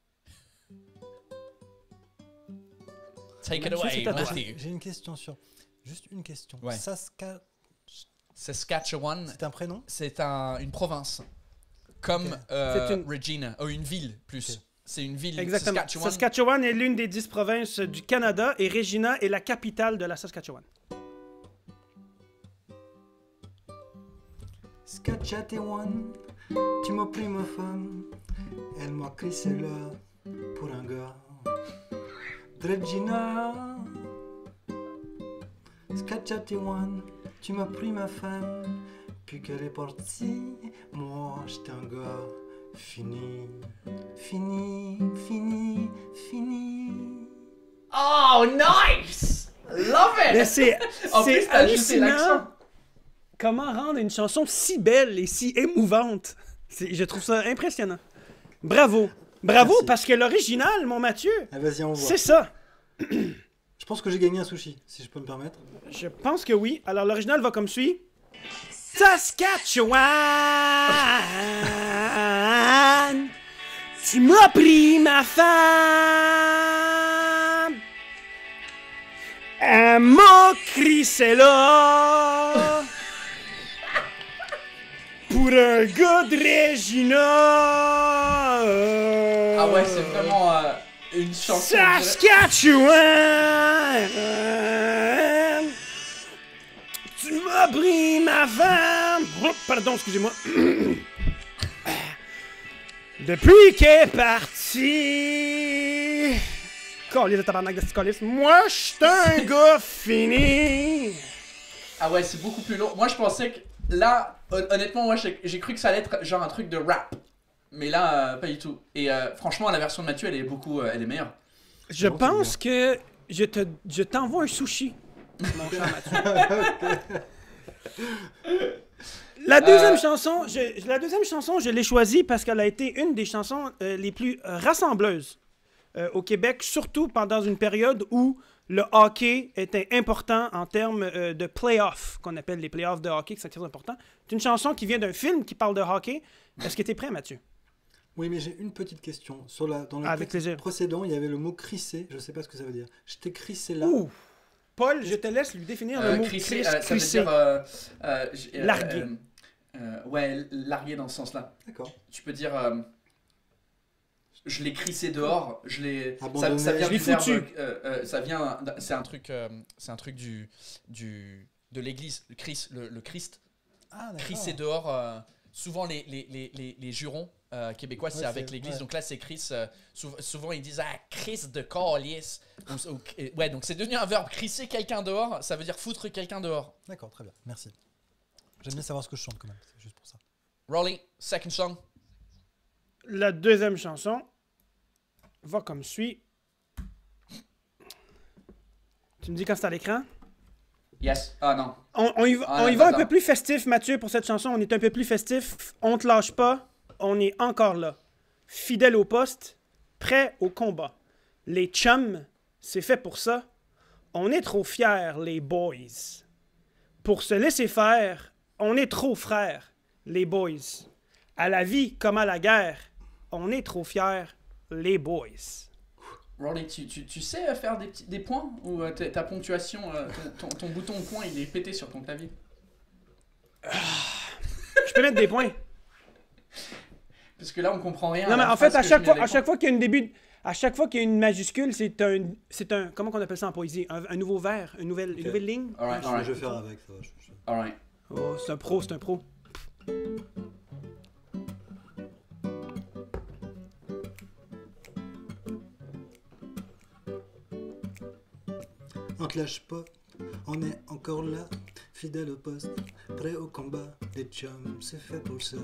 Speaker 1: Take it
Speaker 5: Mathieu,
Speaker 1: away,
Speaker 5: c'est à toi.
Speaker 1: Matthew.
Speaker 2: J'ai une question sur... Juste une question.
Speaker 1: Ouais. Saskatchewan,
Speaker 2: C'est un prénom?
Speaker 1: c'est une province. Comme
Speaker 2: Ok.
Speaker 5: C'est une-
Speaker 1: Regina. Oh, une ville, plus.
Speaker 2: Ok.
Speaker 1: C'est une ville.
Speaker 5: Exactement.
Speaker 1: Saskatchewan.
Speaker 5: Saskatchewan est l'une des 10 provinces du Canada et Regina est la capitale de la Saskatchewan.
Speaker 2: Saskatchewan, tu m'as pris ma femme. Elle m'a crissé là pour un gars. Regina. Saskatchewan, tu m'as pris ma femme. Puis qu'elle est partie, moi j'étais un gars fini. Fini.
Speaker 1: Oh, nice! Love
Speaker 5: Mais
Speaker 1: it!
Speaker 5: c'est
Speaker 1: En plus, t'as ajouté
Speaker 5: hallucinant.
Speaker 1: l'accent.
Speaker 5: Comment rendre une chanson si belle et si émouvante? Je trouve ça impressionnant. Bravo. Bravo,
Speaker 2: Merci.
Speaker 5: parce que l'original, mon Mathieu,
Speaker 2: Ah, vas-y, on voit.
Speaker 5: c'est ça.
Speaker 2: Je pense que j'ai gagné un sushi, si je peux me permettre.
Speaker 5: Je pense que oui. Alors, l'original va comme suit. Saskatchewan! Tu m'as pris ma femme! Elle m'a crissé là! Pour un gars de Regina!
Speaker 1: Ah ouais, c'est vraiment une chanson.
Speaker 5: Saskatchewan! Tu m'as pris ma femme! Oh, pardon, excusez-moi. Depuis qu'elle est partie... Calisse de tabarnak de calisse. Moi, j'suis un gars fini!
Speaker 1: Ah ouais, c'est beaucoup plus long. Moi, je pensais que là, honnêtement, moi, j'ai cru que ça allait être genre un truc de rap. Mais là, pas du tout. Et franchement, la version de Mathieu, elle est beaucoup, elle est meilleure.
Speaker 5: Je
Speaker 2: Bon,
Speaker 5: pense que je t'envoie un sushi, mon cher Mathieu. La deuxième chanson, je l'ai choisie parce qu'elle a été une des chansons les plus rassembleuses au Québec, surtout pendant une période où le hockey était important en termes de playoffs, qu'on appelle les playoffs de hockey, que c'est très important. C'est une chanson qui vient d'un film qui parle de hockey. Est-ce que tu es prêt, Mathieu?
Speaker 2: Oui, mais j'ai une petite question. Dans le
Speaker 5: Avec plaisir.
Speaker 2: précédent, il y avait le mot crisser. Je ne sais pas ce que ça veut dire. Je t'ai crissé là.
Speaker 5: Ouh! Paul, je te laisse lui définir le mot
Speaker 1: Crisser,
Speaker 5: crisser.
Speaker 1: ça veut dire...
Speaker 5: Larguer.
Speaker 1: Ouais, larguer dans ce sens-là.
Speaker 2: D'accord.
Speaker 1: Tu peux dire... je l'ai crissé dehors, je l'ai...
Speaker 2: Abandonné.
Speaker 1: Ça vient
Speaker 5: Je l'ai
Speaker 1: du verbe,
Speaker 5: foutu.
Speaker 1: ça vient... C'est un truc de l'église, le Christ. Le Christ.
Speaker 2: Ah, d'accord.
Speaker 1: Crisser dehors... souvent les jurons québécois, c'est
Speaker 2: Ouais,
Speaker 1: avec
Speaker 2: c'est-
Speaker 1: l'église.
Speaker 2: ouais.
Speaker 1: Donc là, c'est Chris. Souvent, ils disent « Ah, Chris de calice ». Ouais, donc c'est devenu un verbe. Crisser quelqu'un dehors, ça veut dire foutre quelqu'un dehors.
Speaker 2: D'accord, très bien. Merci. J'aime bien savoir ce que je chante quand même. C'est juste pour ça.
Speaker 1: Rolly, second song.
Speaker 5: La deuxième chanson va comme suit. Tu me dis quand c'est à l'écran?
Speaker 1: Yes. Ah non.
Speaker 5: On y va,
Speaker 1: Ah,
Speaker 5: on y va un
Speaker 1: attends.
Speaker 5: peu plus festif, Mathieu, pour cette chanson. On est un peu plus festif. On te lâche pas. On est encore là. Fidèle au poste. Prêt au combat. Les chums, c'est fait pour ça. On est trop fiers, les boys. Pour se laisser faire, on est trop frères, les boys. À la vie comme à la guerre, on est trop fiers, les boys.
Speaker 1: Rolly, tu sais faire des points? Ou ta ponctuation, ton bouton au point, il est pété sur ton clavier?
Speaker 5: Je peux mettre des points.
Speaker 1: Parce que là, on comprend rien.
Speaker 5: Non, mais
Speaker 1: la
Speaker 5: en fait,
Speaker 1: phrase
Speaker 5: à
Speaker 1: que je mets
Speaker 5: chaque fois qu'il y a une début, à chaque fois qu'il y a une majuscule, c'est un, comment on appelle ça en poésie, un nouveau vers, une nouvelle ligne.
Speaker 1: Alright,
Speaker 2: Je vais faire avec ça.
Speaker 1: alright.
Speaker 5: Oh, c'est un pro, c'est un pro.
Speaker 2: On te lâche pas, on est encore là, fidèle au poste, prêt au combat, les chums, c'est fait pour ça.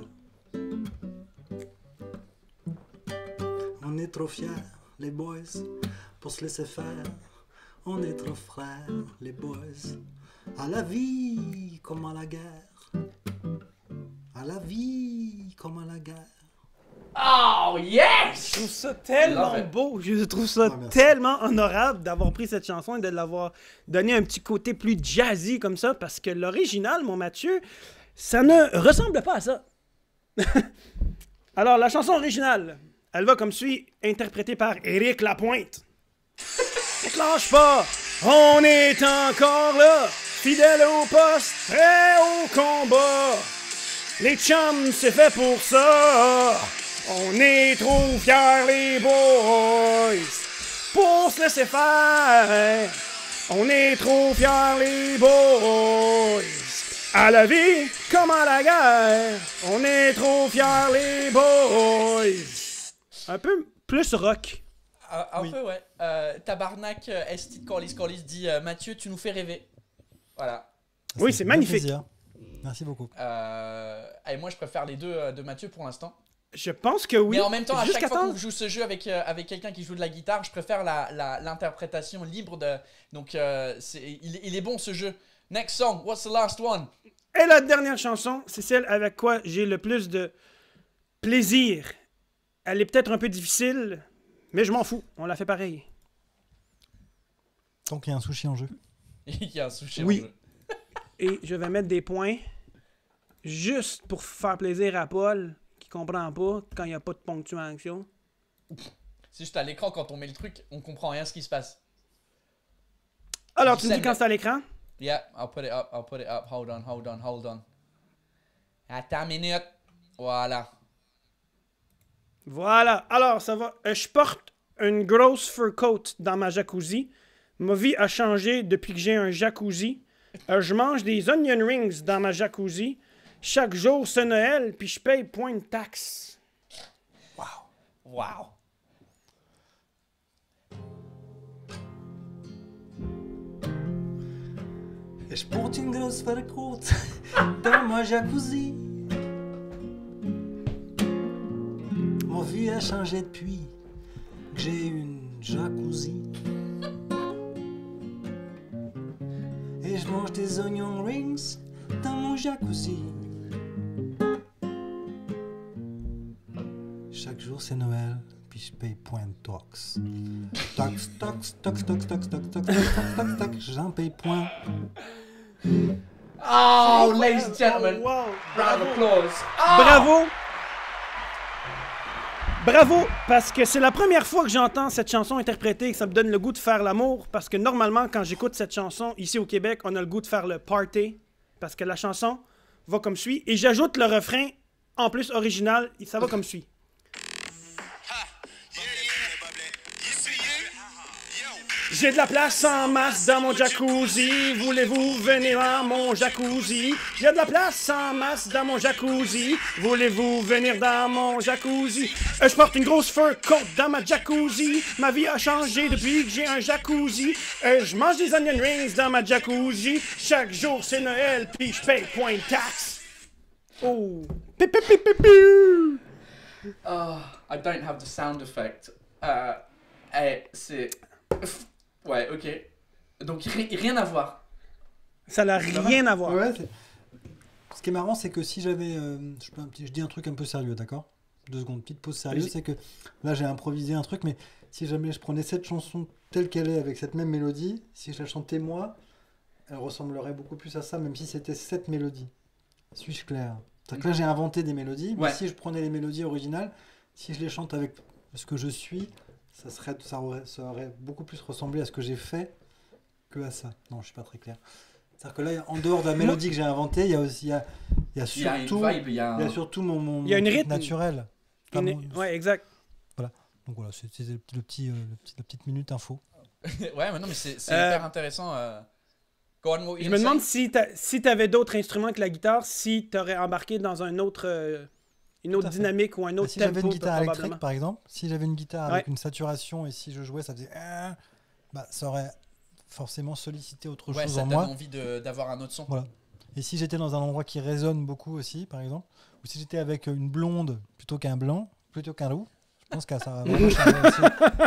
Speaker 2: On est trop fiers, les boys, pour se laisser faire. On est trop frères, les boys, à la vie comme à la guerre. À la vie comme à la guerre.
Speaker 1: Oh, yes!
Speaker 5: Je trouve ça tellement
Speaker 1: Love it.
Speaker 5: beau, je trouve ça
Speaker 2: Ah, merci.
Speaker 5: tellement honorable d'avoir pris cette chanson et de l'avoir donné un petit côté plus jazzy comme ça, parce que l'original, mon Mathieu, ça ne ressemble pas à ça. Alors, la chanson originale, elle va comme suit, interprétée par Éric Lapointe. On te lâche pas, on est encore là, fidèle au poste, prêt au combat. Les chums, c'est fait pour ça. On est trop fiers, les boys, pour se laisser faire. On est trop fiers, les boys, à la vie comme à la guerre. On est trop fiers, les boys. Un peu plus rock.
Speaker 1: Un
Speaker 2: Oui.
Speaker 1: peu, ouais. Tabarnak, Esti de Corliss dit Mathieu, tu nous fais rêver. Voilà.
Speaker 5: Oui, c'est
Speaker 2: un
Speaker 5: magnifique.
Speaker 2: plaisir. Merci beaucoup.
Speaker 1: Et moi, je préfère les deux de Mathieu pour l'instant.
Speaker 5: Je pense que oui.
Speaker 1: Mais en même temps, à
Speaker 5: Jusqu'à
Speaker 1: chaque fois
Speaker 5: temps-
Speaker 1: qu'on joue ce jeu avec quelqu'un qui joue de la guitare, je préfère l'interprétation libre de. Donc, il est bon ce jeu. Next song, what's the last one?
Speaker 5: Et la dernière chanson, c'est celle avec quoi j'ai le plus de plaisir. Elle est peut-être un peu difficile, mais je m'en fous. On la fait pareil.
Speaker 2: Tant qu'il y a un sushi en jeu.
Speaker 1: Il y a un sushi
Speaker 5: Oui.
Speaker 1: en jeu.
Speaker 5: Et je vais mettre des points juste pour faire plaisir à Paul, qui comprend pas quand il n'y a pas de ponctuation.
Speaker 1: C'est juste à l'écran, quand on met le truc, on comprend rien ce qui se passe.
Speaker 5: Alors,
Speaker 1: Du
Speaker 5: tu me dis
Speaker 1: sel,
Speaker 5: quand
Speaker 1: mais-
Speaker 5: c'est à l'écran?
Speaker 1: Yeah, I'll put it up, hold on. Attends une minute. Voilà.
Speaker 5: Voilà. Alors, ça va. Je porte une grosse fur coat dans ma jacuzzi. Ma vie a changé depuis que j'ai un jacuzzi. Je mange des onion rings dans ma jacuzzi. Chaque jour, c'est Noël, puis je paye point de taxe.
Speaker 1: Wow.
Speaker 2: Et je porte une grosse fur-coat dans ma jacuzzi. Ma vie a changé depuis que j'ai une jacuzzi. Et je mange des onion rings dans mon jacuzzi. Chaque jour c'est Noël, puis je paye point de taxe. Taxe, j'en paye point.
Speaker 1: Oh, ladies and gentlemen,
Speaker 5: Wow.
Speaker 1: round of applause.
Speaker 5: Bravo! Bravo, parce que c'est la première fois que j'entends cette chanson interprétée et que ça me donne le goût de faire l'amour, parce que normalement, quand j'écoute cette chanson, ici au Québec, on a le goût de faire le party, parce que la chanson va comme suit, et j'ajoute le refrain, en plus original, et ça va comme suit. J'ai de la place en masse dans mon jacuzzi. Voulez-vous venir dans mon jacuzzi? J'ai de la place en masse dans mon jacuzzi. Voulez-vous venir dans mon jacuzzi? Je porte une grosse fur coat dans ma jacuzzi. Ma vie a changé depuis que j'ai un jacuzzi. Je mange des onion rings dans ma jacuzzi. Chaque jour c'est Noël, puis je paye point de taxe. Oh! Pi, pi, pi, pi, pi.
Speaker 1: Oh, I don't have the sound effect. C'est... Ouais, ok. Donc rien à voir.
Speaker 5: Ça n'a rien à voir.
Speaker 2: Ouais, ce qui est marrant, c'est que si j'avais... je dis un truc un peu sérieux, d'accord? 2 secondes, petite pause sérieuse.
Speaker 5: Allez-y.
Speaker 2: C'est que là, j'ai improvisé un truc, mais si jamais je prenais cette chanson telle qu'elle est, avec cette même mélodie, si je la chantais moi, elle ressemblerait beaucoup plus à ça, même si c'était cette mélodie. Suis-je clair? C'est-à-dire que là, j'ai inventé des mélodies, mais
Speaker 1: Ouais.
Speaker 2: si je prenais les mélodies originales, si je les chante avec ce que je suis, ça aurait beaucoup plus ressemblé à ce que j'ai fait que à ça. Non, je suis pas très clair. C'est-à-dire que là, en dehors de la mélodie que j'ai inventée, il y a aussi, il y a
Speaker 1: Il y a
Speaker 2: surtout,
Speaker 1: une vibe, il y a
Speaker 2: il y a
Speaker 1: un...
Speaker 2: surtout mon
Speaker 5: Il y a une
Speaker 2: truc
Speaker 5: rythme.
Speaker 2: naturel. Enfin,
Speaker 5: Ouais, exact.
Speaker 2: Donc voilà, c'était la petite minute info.
Speaker 1: Ouais, mais non, mais c'est
Speaker 5: Euh,
Speaker 1: hyper intéressant. Go on, what you
Speaker 5: Je
Speaker 1: gonna
Speaker 5: me demande
Speaker 1: say?
Speaker 5: si t'avais d'autres instruments que la guitare, si t'aurais embarqué dans un autre, une autre
Speaker 2: à fait.
Speaker 5: dynamique ou un autre
Speaker 2: Si j'avais
Speaker 5: tempo,
Speaker 2: une guitare électrique,
Speaker 5: probablement.
Speaker 2: par exemple, si j'avais une guitare avec
Speaker 5: Ouais.
Speaker 2: une saturation et si je jouais, ça faisait... bah, ça aurait forcément sollicité autre
Speaker 1: Ouais,
Speaker 2: chose
Speaker 1: ça
Speaker 2: en
Speaker 1: te donne
Speaker 2: moi.
Speaker 1: envie d'avoir un autre son.
Speaker 2: Voilà. Et si j'étais dans un endroit qui résonne beaucoup aussi, par exemple, ou si j'étais avec une blonde plutôt qu'un blanc, plutôt qu'un roux, je pense que ça va vraiment changer aussi.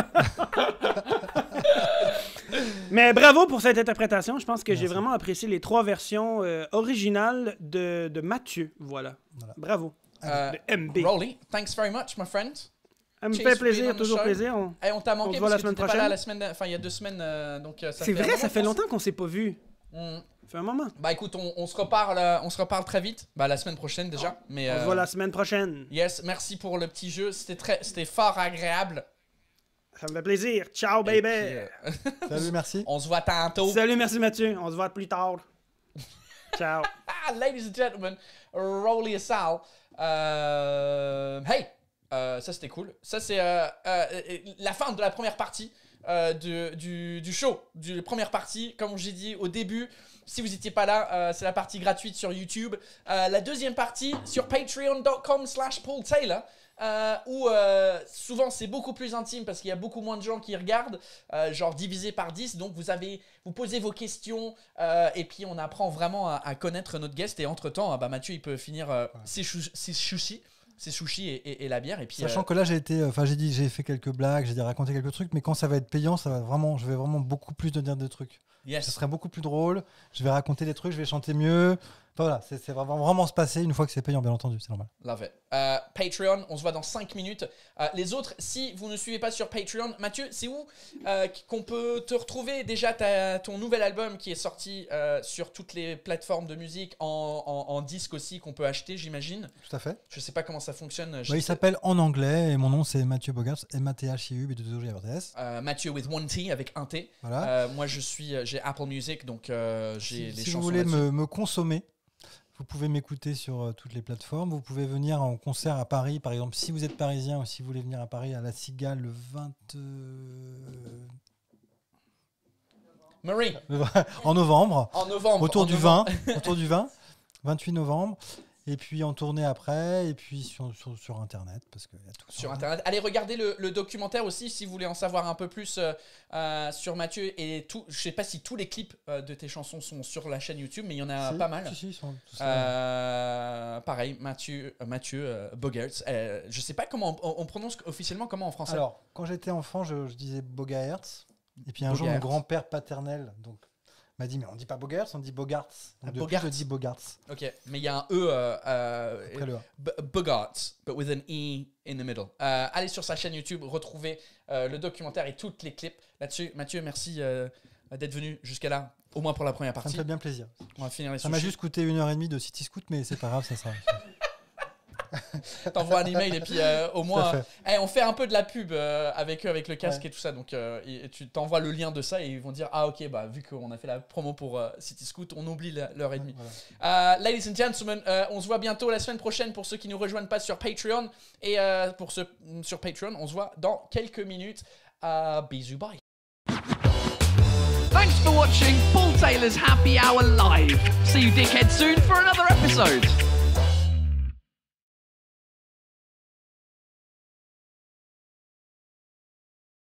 Speaker 5: Mais bravo pour cette interprétation. Je pense que j'ai
Speaker 2: Merci.
Speaker 5: vraiment apprécié les 3 versions originales de Mathieu. Voilà.
Speaker 2: Voilà.
Speaker 5: Bravo.
Speaker 1: Euh,
Speaker 5: De MB.
Speaker 1: Rolly, thanks very much, my friend.
Speaker 5: Ça me
Speaker 1: Chase
Speaker 5: fait
Speaker 1: for being
Speaker 5: plaisir,
Speaker 1: on the
Speaker 5: toujours
Speaker 1: show.
Speaker 5: plaisir.
Speaker 1: Hey, on t'a
Speaker 5: On
Speaker 1: manqué
Speaker 5: se voit
Speaker 1: parce
Speaker 5: la
Speaker 1: que
Speaker 5: semaine
Speaker 1: t'étais pas là
Speaker 5: prochaine.
Speaker 1: la semaine, enfin il y a 2 semaines, donc ça
Speaker 5: C'est
Speaker 1: fait un
Speaker 5: vrai,
Speaker 1: moment
Speaker 5: ça fait
Speaker 1: qu'on
Speaker 5: longtemps qu'on s'est pas vu.
Speaker 1: Mm.
Speaker 5: Ça fait un moment.
Speaker 1: Bah écoute, on se reparle très vite. Bah la semaine prochaine déjà. Mais
Speaker 5: On se voit la semaine prochaine.
Speaker 1: yes, merci pour le petit jeu. C'était fort agréable.
Speaker 5: Ça me fait plaisir. Ciao,
Speaker 1: Et
Speaker 5: baby.
Speaker 1: puis,
Speaker 2: Salut, merci.
Speaker 1: on se voit tantôt.
Speaker 5: Salut, merci Mathieu. On se voit plus tard. Ciao.
Speaker 1: Ah, ladies and gentlemen, Rolly et Sal. Hey, ça c'était cool. Ça c'est la fin de la première partie du show, du première partie. Comme j'ai dit au début, si vous n'étiez pas là, c'est la partie gratuite sur YouTube. La deuxième partie sur patreon.com/PaulTaylor. Où souvent c'est beaucoup plus intime parce qu'il y a beaucoup moins de gens qui regardent, genre divisé par 10, donc vous posez vos questions et puis on apprend vraiment à connaître notre guest, et entre temps Mathieu il peut finir ses sushis et la bière, et puis
Speaker 2: Sachant que là, j'ai fait quelques blagues, j'ai raconté quelques trucs, mais quand ça va être payant, je vais vraiment beaucoup plus te dire des trucs.
Speaker 1: yes.
Speaker 2: Ce serait beaucoup plus drôle. Je vais raconter des trucs, je vais chanter mieux. Voilà, c'est vraiment se passer une fois que c'est payant, bien entendu, c'est normal.
Speaker 1: Love it. Patreon, on se voit dans 5 minutes. Les autres, si vous ne suivez pas sur Patreon, Mathieu, c'est où qu'on peut te retrouver? Déjà, ton nouvel album qui est sorti sur toutes les plateformes de musique, en disque aussi, qu'on peut acheter, j'imagine.
Speaker 2: Tout à fait.
Speaker 1: Je sais pas comment ça fonctionne.
Speaker 2: Il s'appelle en anglais et mon nom c'est Mathieu Bogarts, MATHIU, B2OGRTS.
Speaker 1: Mathieu with one T, avec un T.
Speaker 2: Voilà.
Speaker 1: Moi, j'ai Apple Music, donc j'ai les
Speaker 2: Si
Speaker 1: chansons
Speaker 2: vous voulez
Speaker 1: là-dessus.
Speaker 2: me consommer, vous pouvez m'écouter sur toutes les plateformes. Vous pouvez venir en concert à Paris, par exemple, si vous êtes parisien ou si vous voulez venir à Paris à la Cigale le 20...
Speaker 1: Marie,
Speaker 2: en novembre.
Speaker 1: en novembre.
Speaker 2: Autour
Speaker 1: en
Speaker 2: du
Speaker 1: novembre.
Speaker 2: 28 novembre. Et puis en tournée après, et puis sur Internet, parce qu'il y a tout
Speaker 1: Sur Internet. Allez regarder le documentaire aussi si vous voulez en savoir un peu plus sur Mathieu et tout. Je sais pas si tous les clips de tes chansons sont sur la chaîne YouTube, mais il y en a pas mal.
Speaker 2: Si, ils sont tous
Speaker 1: Pareil, Mathieu Bogarts. Je sais pas comment on prononce officiellement comment en français.
Speaker 2: Alors, quand j'étais enfant, je disais Bogaerts. Et puis un jour, mon
Speaker 1: Bogaerts.
Speaker 2: grand-père paternel m'a dit, mais on dit pas Bogaerts, on dit Bogarts. Donc depuis,
Speaker 1: Bogarts.
Speaker 2: je dis Bogarts.
Speaker 1: Ok, mais il y a un E.
Speaker 2: Après le A.
Speaker 1: Bogarts, but with an E in the middle. Allez sur sa chaîne YouTube, retrouvez le documentaire et toutes les clips là-dessus. Mathieu, merci d'être venu jusqu'à là, au moins pour la première
Speaker 2: Ça me
Speaker 1: partie.
Speaker 2: fait bien plaisir.
Speaker 1: On va finir les
Speaker 2: Ça m'a
Speaker 1: sushis.
Speaker 2: juste coûté 1h30 de City Scoot, mais c'est pas grave, ça sera.
Speaker 1: T'envoies un email et puis au
Speaker 2: Tout
Speaker 1: moins
Speaker 2: à fait.
Speaker 1: on fait un peu de la pub avec eux, avec le casque
Speaker 2: Ouais.
Speaker 1: et tout ça, donc et tu t'envoies le lien de ça et ils vont dire ah ok, bah vu qu'on a fait la promo pour City Scoot, on oublie l'heure et demie.
Speaker 2: Voilà.
Speaker 1: Ladies and gentlemen, on se voit bientôt la semaine prochaine pour ceux qui nous rejoignent pas sur Patreon, et pour ceux sur Patreon on se voit dans quelques minutes. Bisous, bye.
Speaker 3: Thanks for watching Paul Taylor's Happy Hour Live. See you dickheads soon for another episode.